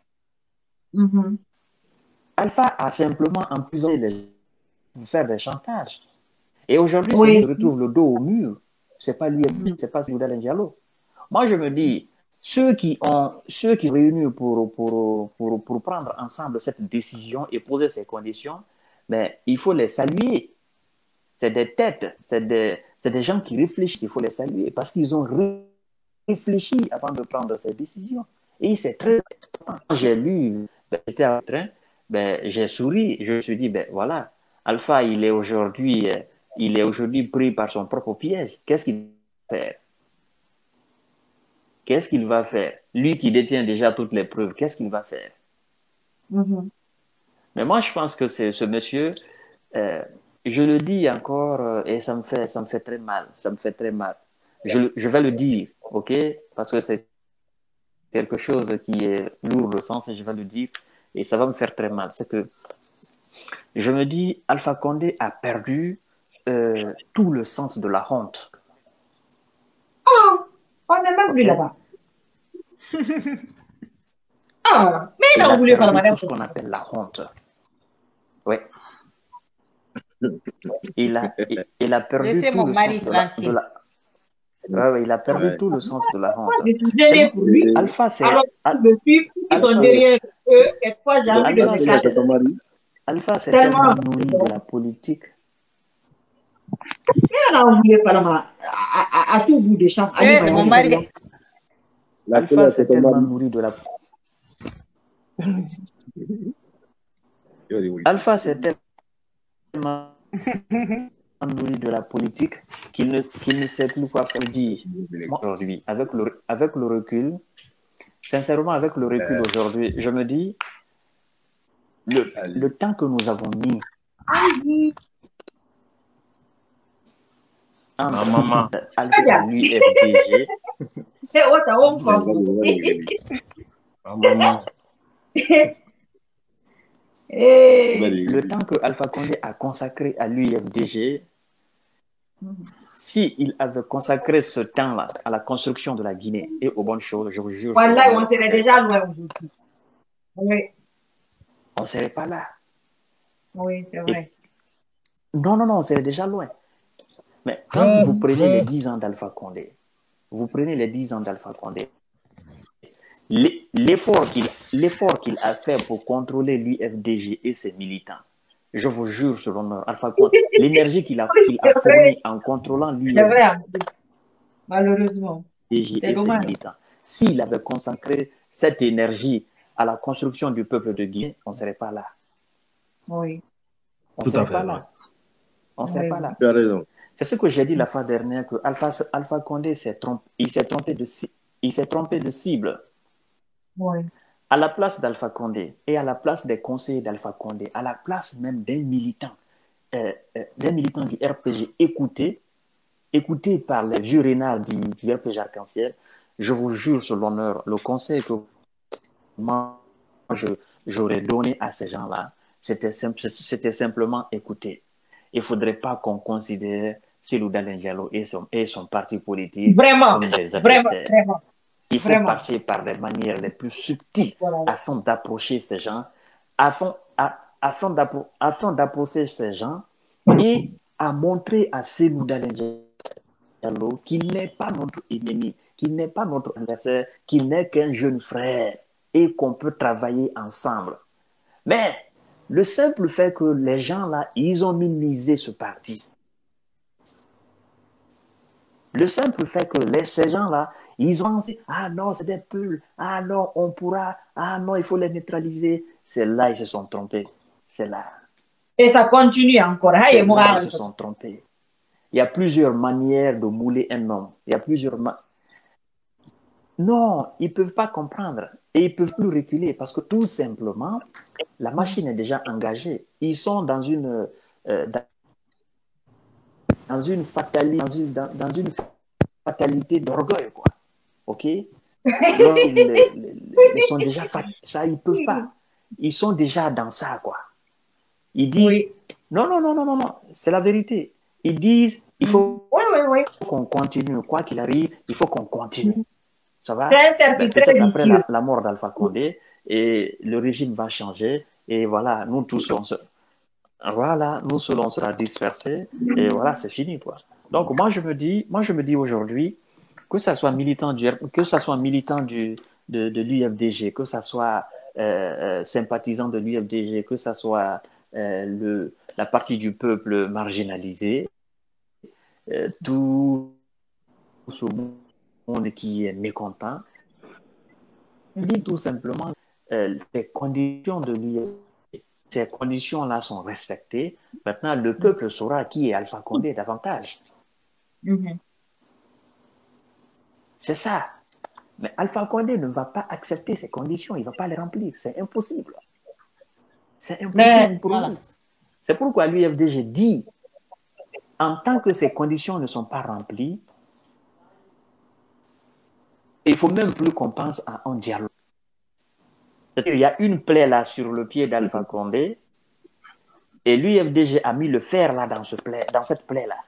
Alpha a simplement emprisonné les gens pour faire des chantages. Et aujourd'hui, s'il retrouve le dos au mur, ce n'est pas l'UFDG, ce n'est pas Selouda Diallo. Moi, je me dis, ceux qui réunis pour prendre ensemble cette décision et poser ces conditions, mais il faut les saluer. C'est des têtes, c'est des gens qui réfléchissent, il faut les saluer parce qu'ils ont réfléchi avant de prendre ces décisions. Et c'est très important. Quand j'ai lu, j'étais en train, j'ai souri, je me suis dit, voilà, Alpha, il est aujourd'hui pris par son propre piège. Qu'est-ce qu'il va faire? Qu'est-ce qu'il va faire? Lui qui détient déjà toutes les preuves, qu'est-ce qu'il va faire? Mais moi, je pense que c'est ce monsieur, je le dis encore et ça me fait très mal. Ça me fait très mal. Je vais le dire, ok? Parce que c'est quelque chose qui est lourd de sens et je vais le dire et ça va me faire très mal. C'est que je me dis, Alpha Condé a perdu tout le sens de la honte. Oh, on n'est même plus là-bas. Ah, mais non, vous voulez pas tout ce qu'on appelle la honte. Oui. Il a perdu Laissez mon mari tranquille. Il a perdu tout le sens de la honte. Alpha, c'est... Alors, depuis qu'ils sont derrière eux, quelquefois, j'ai envie de me cacher. Alpha, c'est tellement nourri de la politique. Mais non, vous voulez pas là-bas. À tout bout de champ. Mon mari... Alpha, c'est tellement nourri de la... Alpha, c'est tellement nourri de la politique qu'il ne sait plus quoi faire dire. Aujourd'hui, avec le recul, sincèrement, avec le recul aujourd'hui, je me dis, le temps que nous avons mis maman. Alpha l'UFDG, le temps que Alpha Condé a consacré à l'UFDG, s'il avait consacré ce temps-là à la construction de la Guinée et aux bonnes choses, je vous jure. Voilà, on serait déjà loin aujourd'hui. Oui. On ne serait pas là. Oui, c'est vrai. Non, on serait déjà loin. Mais quand vous prenez les 10 ans d'Alpha Condé, l'effort qu'il a fait pour contrôler l'UFDG et ses militants, je vous jure sur l'honneur, Alpha Condé, l'énergie qu'il a fournie en contrôlant l'UFDG, malheureusement, et ses militants, s'il avait consacré cette énergie à la construction du peuple de Guinée, on ne serait pas là. Oui. On ne serait pas là. On ne serait pas là. Tu as raison. C'est ce que j'ai dit la fois dernière, que Alpha Condé s'est trompé de cible. Oui. À la place d'Alpha Condé et à la place des conseillers d'Alpha Condé, à la place même d'un militant du RPG écouté par les vieux renards du RPG Arc-en-Ciel, je vous jure sur l'honneur, le conseil que moi j'aurais donné à ces gens-là, c'était simplement écouter. Il ne faudrait pas qu'on considère Selouda Diallo et son parti politique comme des adversaires. Il faut passer par des manières les plus subtiles afin d'approcher ces gens, afin d'approcher ces gens et à montrer à Selouda Diallo qu'il n'est pas notre ennemi, qu'il n'est pas notre adversaire, qu'il n'est qu'un jeune frère et qu'on peut travailler ensemble. Mais le simple fait que les gens là, ils ont minimisé ce parti. Le simple fait que ces gens-là, ils ont dit, ah non, c'est des pulls, ah non, on pourra, ah non, il faut les neutraliser. C'est là ils se sont trompés. C'est là. Et ça continue encore. C'est là ils se sont trompés. Il y a plusieurs manières de mouler un homme. Il y a plusieurs Non, ils ne peuvent pas comprendre et ils ne peuvent plus reculer parce que tout simplement, la machine est déjà engagée. Ils sont dans une fatalité d'orgueil, quoi. OK? Donc, ils sont déjà ça, ils ne peuvent pas. Ils sont déjà dans ça, quoi. Ils disent, non, c'est la vérité. Ils disent, il faut qu'on continue. Quoi qu'il arrive, il faut qu'on continue. Ça va? Peut-être après la mort d'Alpha Condé, et le régime va changer, et voilà, nous tous, nous serons dispersés, et voilà, c'est fini, quoi. Donc, moi, je me dis aujourd'hui, que ça soit militant de l'UFDG, que ça soit sympathisant de l'UFDG, que ça soit la partie du peuple marginalisé, tout ce monde qui est mécontent, dit tout simplement ces conditions de l'UFDG, ces conditions-là sont respectées. Maintenant, le peuple saura qui est Alpha Condé davantage. C'est ça. Mais Alpha Condé ne va pas accepter ces conditions, il ne va pas les remplir. C'est impossible. C'est impossible pour lui. C'est pourquoi l'UFDG dit, en tant que ces conditions ne sont pas remplies, il ne faut même plus qu'on pense à un dialogue. Il y a une plaie là sur le pied d'Alpha Condé et l'UFDG a mis le fer là dans cette plaie là.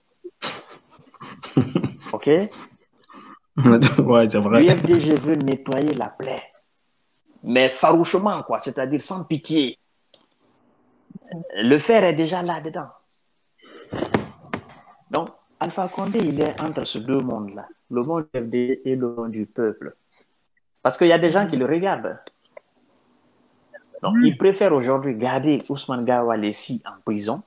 OK? Ouais, c'est vrai. L'UFDG veut nettoyer la plaie, mais farouchement, quoi, c'est-à-dire sans pitié. Le fer est déjà là-dedans. Donc, Alpha Condé, il est entre ces deux mondes-là, le monde du FDG et le monde du peuple. Parce qu'il y a des gens qui le regardent. Donc, il préfère aujourd'hui garder Ousmane Gawal ici en prison.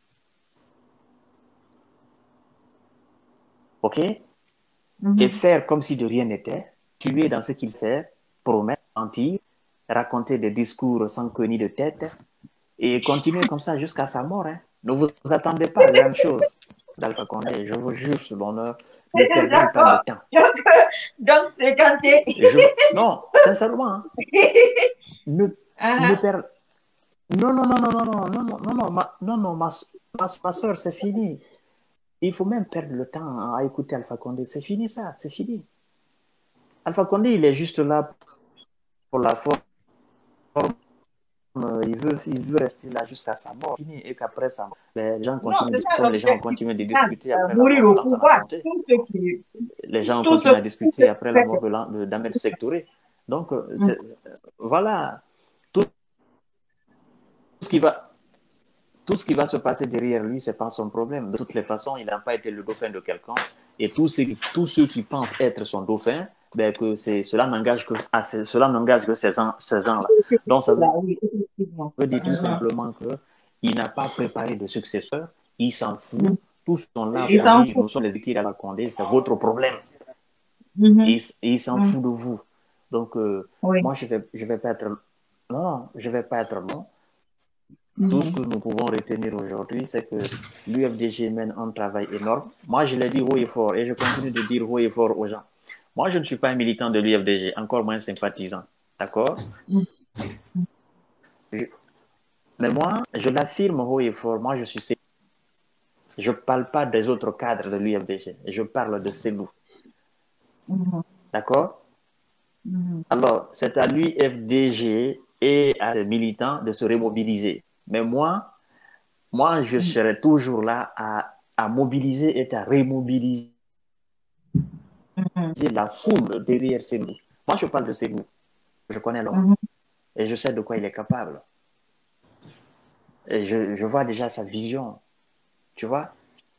OK? Et faire comme si de rien n'était, tuer dans ce qu'il fait, promettre, mentir, raconter des discours sans queue ni de tête, et continuer comme ça jusqu'à sa mort. Hein. Ne vous attendez pas à grand chose d'Alpha Condé. Je vous jure sur l'honneur, ne perdez pas le temps. Donc, c'est quand Non, sincèrement. Hein. Ne perdez... Non, ma soeur, c'est fini. Il faut même perdre le temps à écouter Alpha Condé. C'est fini ça, c'est fini. Alpha Condé, il est juste là pour la forme. Il veut rester là jusqu'à sa mort. Et qu'après ça, les gens continuent de discuter après la mort de Lansana Conté. Les gens continuent à discuter après la mort d'Ahmed Seck Touré. Donc, voilà. Tout ce qui va se passer derrière lui, ce n'est pas son problème. De toutes les façons, il n'a pas été le dauphin de quelqu'un. Et tous ceux qui pensent être son dauphin, ben, que cela n'engage que ces gens-là. Donc, ça veut dire tout simplement qu'il n'a pas préparé de successeur. Il s'en fout. Tous sont là. Nous sommes les victimes à la Condé. C'est votre problème. Et il s'en fout de vous. Donc, moi, je vais pas être... Non, je ne vais pas être long. Tout ce que nous pouvons retenir aujourd'hui, c'est que l'UFDG mène un travail énorme. Moi, je l'ai dit haut et fort, et je continue de dire haut et fort aux gens. Moi, je ne suis pas un militant de l'UFDG, encore moins sympathisant. D'accord? Mais moi, je l'affirme haut et fort. Moi, je suis Cellou. Je ne parle pas des autres cadres de l'UFDG. Je parle de Cellou. D'accord? Alors, c'est à l'UFDG et à ses militants de se remobiliser. Mais moi, je serai toujours là à mobiliser et à remobiliser la foule derrière Cellou. Moi, je parle de Cellou. Je connais l'homme. Et je sais de quoi il est capable. Et je vois déjà sa vision. Tu vois?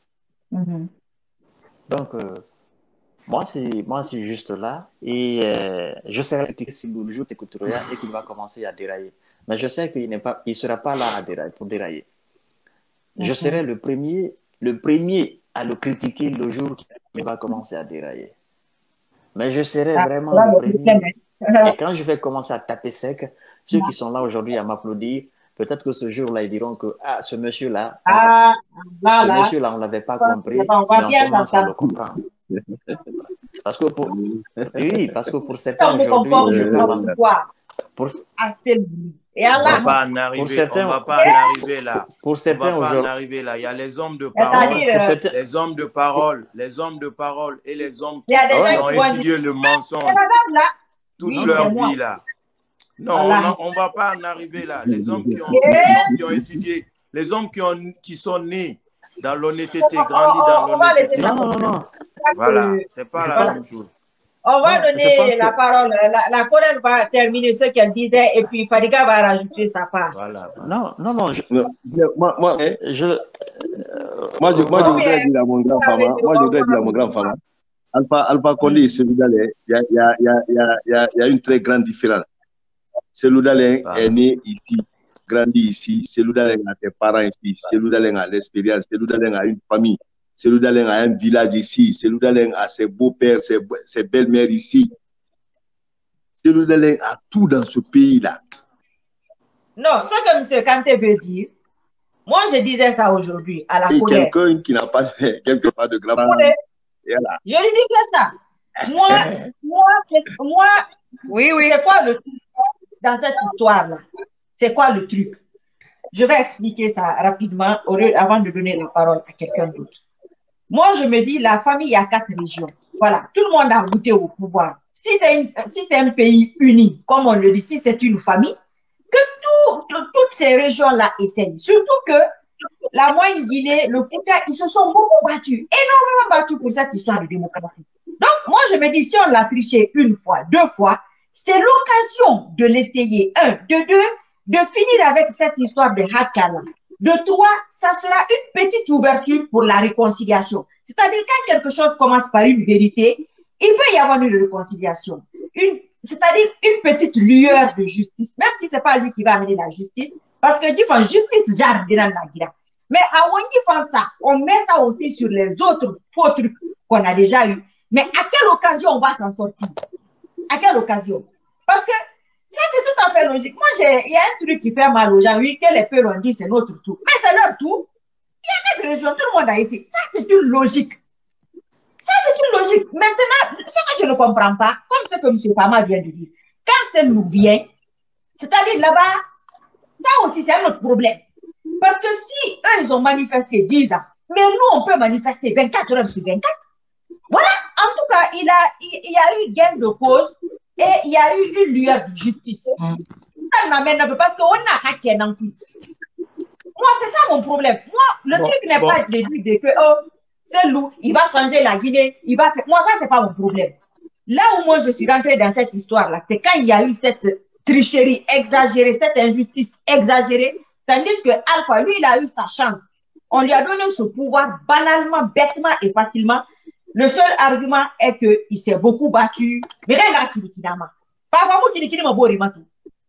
Donc, moi, c'est juste là. Et je serai critiqué Cellou le jour où et qu'il va commencer à dérailler. Mais je sais qu'il ne sera pas là pour dérailler. Je serai le premier à le critiquer le jour qu'il il va commencer à dérailler. Mais je serai Ah, vraiment voilà le le premier. problème. Et quand je vais commencer à taper sec, ceux qui sont là aujourd'hui à m'applaudir, peut-être que ce jour-là, ils diront que ah, ce monsieur-là, Ah, ce voilà. monsieur-là, on ne l'avait pas compris, On va mais on bien commence à le s'entendre. comprendre. Parce que pour, oui, parce que pour certains On me aujourd'hui, conforme je sur peux notre pouvoir. pour, Assez le bruit. Et On va Allah, pas en pour arriver, on certains, va pas en arriver là. pour On va certains pas en aujourd'hui, arriver là. Il y a les hommes de non, parole, c'est-à-dire, pour certains, les hommes de parole, les hommes de parole et les hommes il y qui, a des ah gens qui ouais, ont qui vont dire, étudié le c'est mensonge la dame là. toute Oui, non, c'est leur non, moi. vie là. Non, Allah. on va pas en arriver là. Les hommes qui Et ont étudié, les hommes qui sont nés dans l'honnêteté, on, grandis dans on va laisser l'honnêteté. ça non, comme non, ça. non, Voilà, Que- c'est pas la Voilà. même chose. On va non, je donner pense que, la parole. La Corée va terminer ce qu'elle disait et puis Fadiga va rajouter sa part. Voilà, voilà. non, non, non, Non, je, moi, je Combien voudrais dire à mon grand femme, moi, je voudrais dire à mon grand femme, Alpha Condé et Seloudalé, il y a une très grande différence. Seloudalé est Voilà. né ici, grandi ici. Seloudalé a ses parents ici. Seloudalé a l'expérience. Seloudalé a une famille. Seloudalé a un village ici. Seloudalé a ses beaux-pères, ses belles-mères ici. Seloudalé a tout dans ce pays-là. Non, ce que M. Kanté veut dire, moi je disais ça aujourd'hui à la Et colère. quelqu'un qui n'a pas quelque part de grand-parents. Et voilà. Je lui disais ça. Moi, Oui, oui. c'est quoi le truc dans cette histoire-là? C'est quoi le truc? Je vais expliquer ça rapidement avant de donner la parole à quelqu'un d'autre. Moi, je me dis, la famille, il y a 4 régions. Voilà, tout le monde a goûté au pouvoir. Si c'est un pays uni, comme on le dit, si c'est une famille, que toutes ces régions-là essayent. Surtout que la moyenne Guinée, le Fouta, ils se sont beaucoup battus, énormément battus pour cette histoire de démocratie. Donc, moi, je me dis, si on l'a triché une fois, 2 fois, c'est l'occasion de l'essayer. 1, de 2, de finir avec cette histoire de Hakala. De 3, ça sera une petite ouverture pour la réconciliation. C'est-à-dire, quand quelque chose commence par une vérité, il peut y avoir une réconciliation. C'est-à-dire une petite lueur de justice, même si ce n'est pas lui qui va amener la justice, parce que dit justice, genre, mais à Wangi font ça, on met ça aussi sur les autres faux trucs qu'on a déjà eu. Mais à quelle occasion on va s'en sortir? À quelle occasion? Parce que ça, c'est tout à fait logique. Moi, il y a un truc qui fait mal aux gens. Oui, que les peuples ont dit, c'est notre tour. Mais c'est leur tour. Il y a 4 régions, tout le monde a essayé. Ça, c'est une logique. Ça, c'est une logique. Maintenant, ce que je ne comprends pas, comme ce que M. Fama vient de dire, quand ça nous vient, c'est-à-dire là-bas, ça aussi, c'est un autre problème. Parce que si eux, ils ont manifesté 10 ans, mais nous, on peut manifester 24 heures sur 24. Voilà, en tout cas, il y a eu gain de cause et il y a eu une lueur de justice. Parce qu'on a raté non plus. Moi, c'est ça mon problème. Moi, le truc n'est pas de dire que oh, c'est loup, il va changer la Guinée, il va faire. Moi, ça, c'est pas mon problème. Là où moi, je suis rentrée dans cette histoire-là, c'est quand il y a eu cette tricherie exagérée, cette injustice exagérée, tandis que Alpha, lui, il a eu sa chance. On lui a donné ce pouvoir banalement, bêtement et facilement. Le seul argument est qu'il s'est beaucoup battu. Mais rien à Kirikinama. Pas vraiment Kirikinama Borimatu.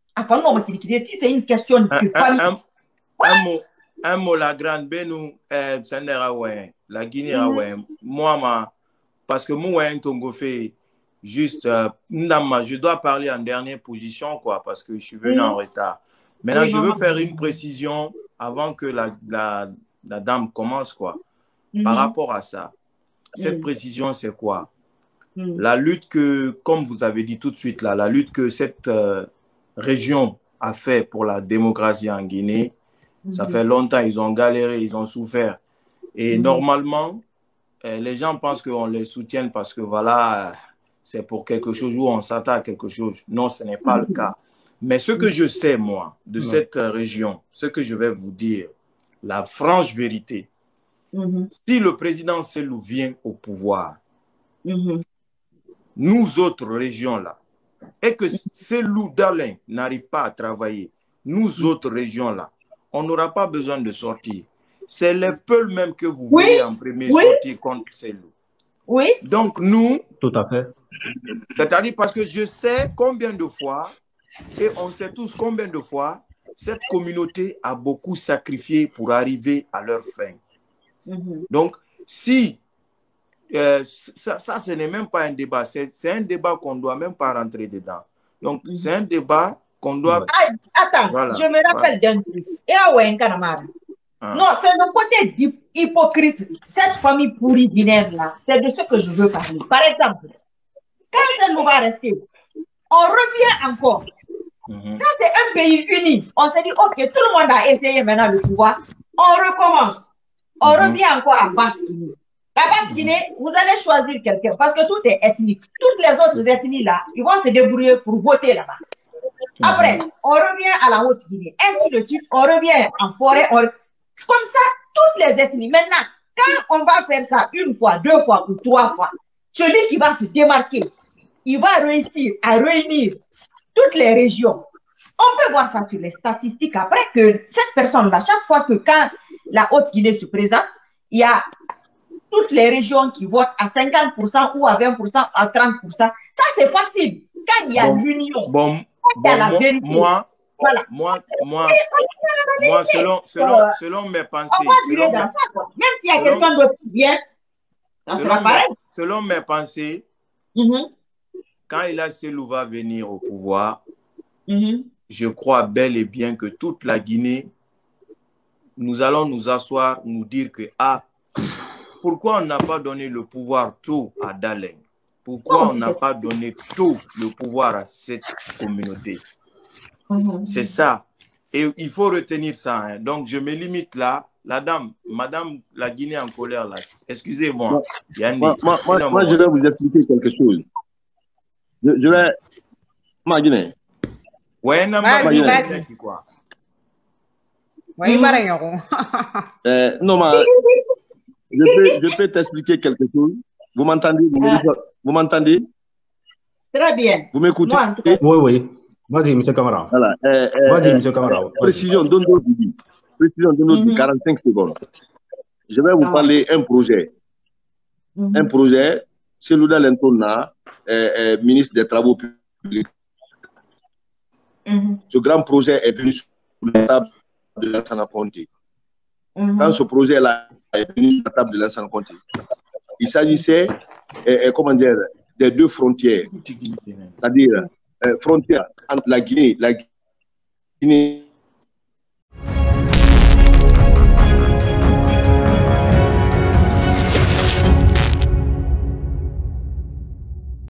C'est une question de famille. Un mot, la grande Benou, la Guinée, moi, parce que moi, un Tongo fait juste, je dois parler en dernière position, quoi, parce que je suis venu en retard. Maintenant, je veux faire une précision avant que la dame commence, quoi, par rapport à ça. Cette précision, c'est quoi? La lutte que, comme vous avez dit tout de suite, là, la lutte que cette région a fait pour la démocratie en Guinée, ça fait longtemps, ils ont galéré, ils ont souffert. Et normalement, les gens pensent qu'on les soutient parce que voilà, c'est pour quelque chose ou on s'attend à quelque chose. Non, ce n'est pas le cas. Mais ce que je sais, moi, de cette région, ce que je vais vous dire, la franche vérité, si le président Selou vient au pouvoir, nous autres régions-là, et que Selou d'Alain n'arrive pas à travailler, nous autres régions-là, on n'aura pas besoin de sortir. C'est les peuples même que vous voyez en premier sortir contre Selou. Oui. Donc nous, tout à fait. C'est-à-dire parce que je sais combien de fois, et on sait tous combien de fois, cette communauté a beaucoup sacrifié pour arriver à leur fin. Donc, si ça, ce n'est même pas un débat. C'est un débat qu'on ne doit même pas rentrer dedans. Donc, c'est un débat qu'on doit... Attends, voilà, je me rappelle d'un truc. Non, c'est le côté hypocrite. Cette famille pourrie guinéenne-là, c'est de ce que je veux parler. Par exemple, quand ça nous va rester, on revient encore. Ça, c'est un pays uni. On s'est dit, OK, tout le monde a essayé maintenant le pouvoir. On recommence. On revient encore à Basse-Guinée. La Basse-Guinée, vous allez choisir quelqu'un parce que tout est ethnique. Toutes les autres ethnies-là, ils vont se débrouiller pour voter là-bas. Après, on revient à la Haute-Guinée. Ainsi de suite, on revient en forêt. C'est comme ça, toutes les ethnies. Maintenant, quand on va faire ça une fois, 2 fois ou 3 fois, celui qui va se démarquer, il va réussir à réunir toutes les régions. On peut voir ça sur les statistiques après que cette personne-là, chaque fois que quand la Haute-Guinée se présente, il y a toutes les régions qui votent à 50% ou à 20%, à 30%. Ça, c'est facile. Quand il y a l'union, il y a la vérité. Moi, selon mes pensées, même s'il y a quelqu'un d'autre qui vient, ça sera pareil. Selon mes pensées, quand Ila Selou va venir au pouvoir, je crois bel et bien que toute la Guinée, nous allons nous asseoir, nous dire que pourquoi on n'a pas donné le pouvoir tout à Daleng? Pourquoi on n'a pas donné tout le pouvoir à cette communauté? C'est ça. Et il faut retenir ça. Hein. Donc, je me limite là. La dame, madame, la Guinée en colère là. Excusez-moi. Moi, je vais vous expliquer quelque chose. Je vais... Ma Guinée. Ouais, non, vas-y. Non, je peux t'expliquer quelque chose. Vous m'entendez? Vous m'entendez? Très bien. Vous m'écoutez? Oui. Vas-y, M. Camara. Voilà. Vas-y, M. Camara. Précision, donne-nous 40 secondes. Je vais vous parler d'un projet. Un projet, c'est Louda Lentona, ministre des Travaux publics. Ce grand projet est venu sur la table de Lansana Conté. Quand ce projet-là est venu sur la table de Lansana Conté, il s'agissait, comment dire, des 2 frontières. C'est-à-dire, frontière entre la Guinée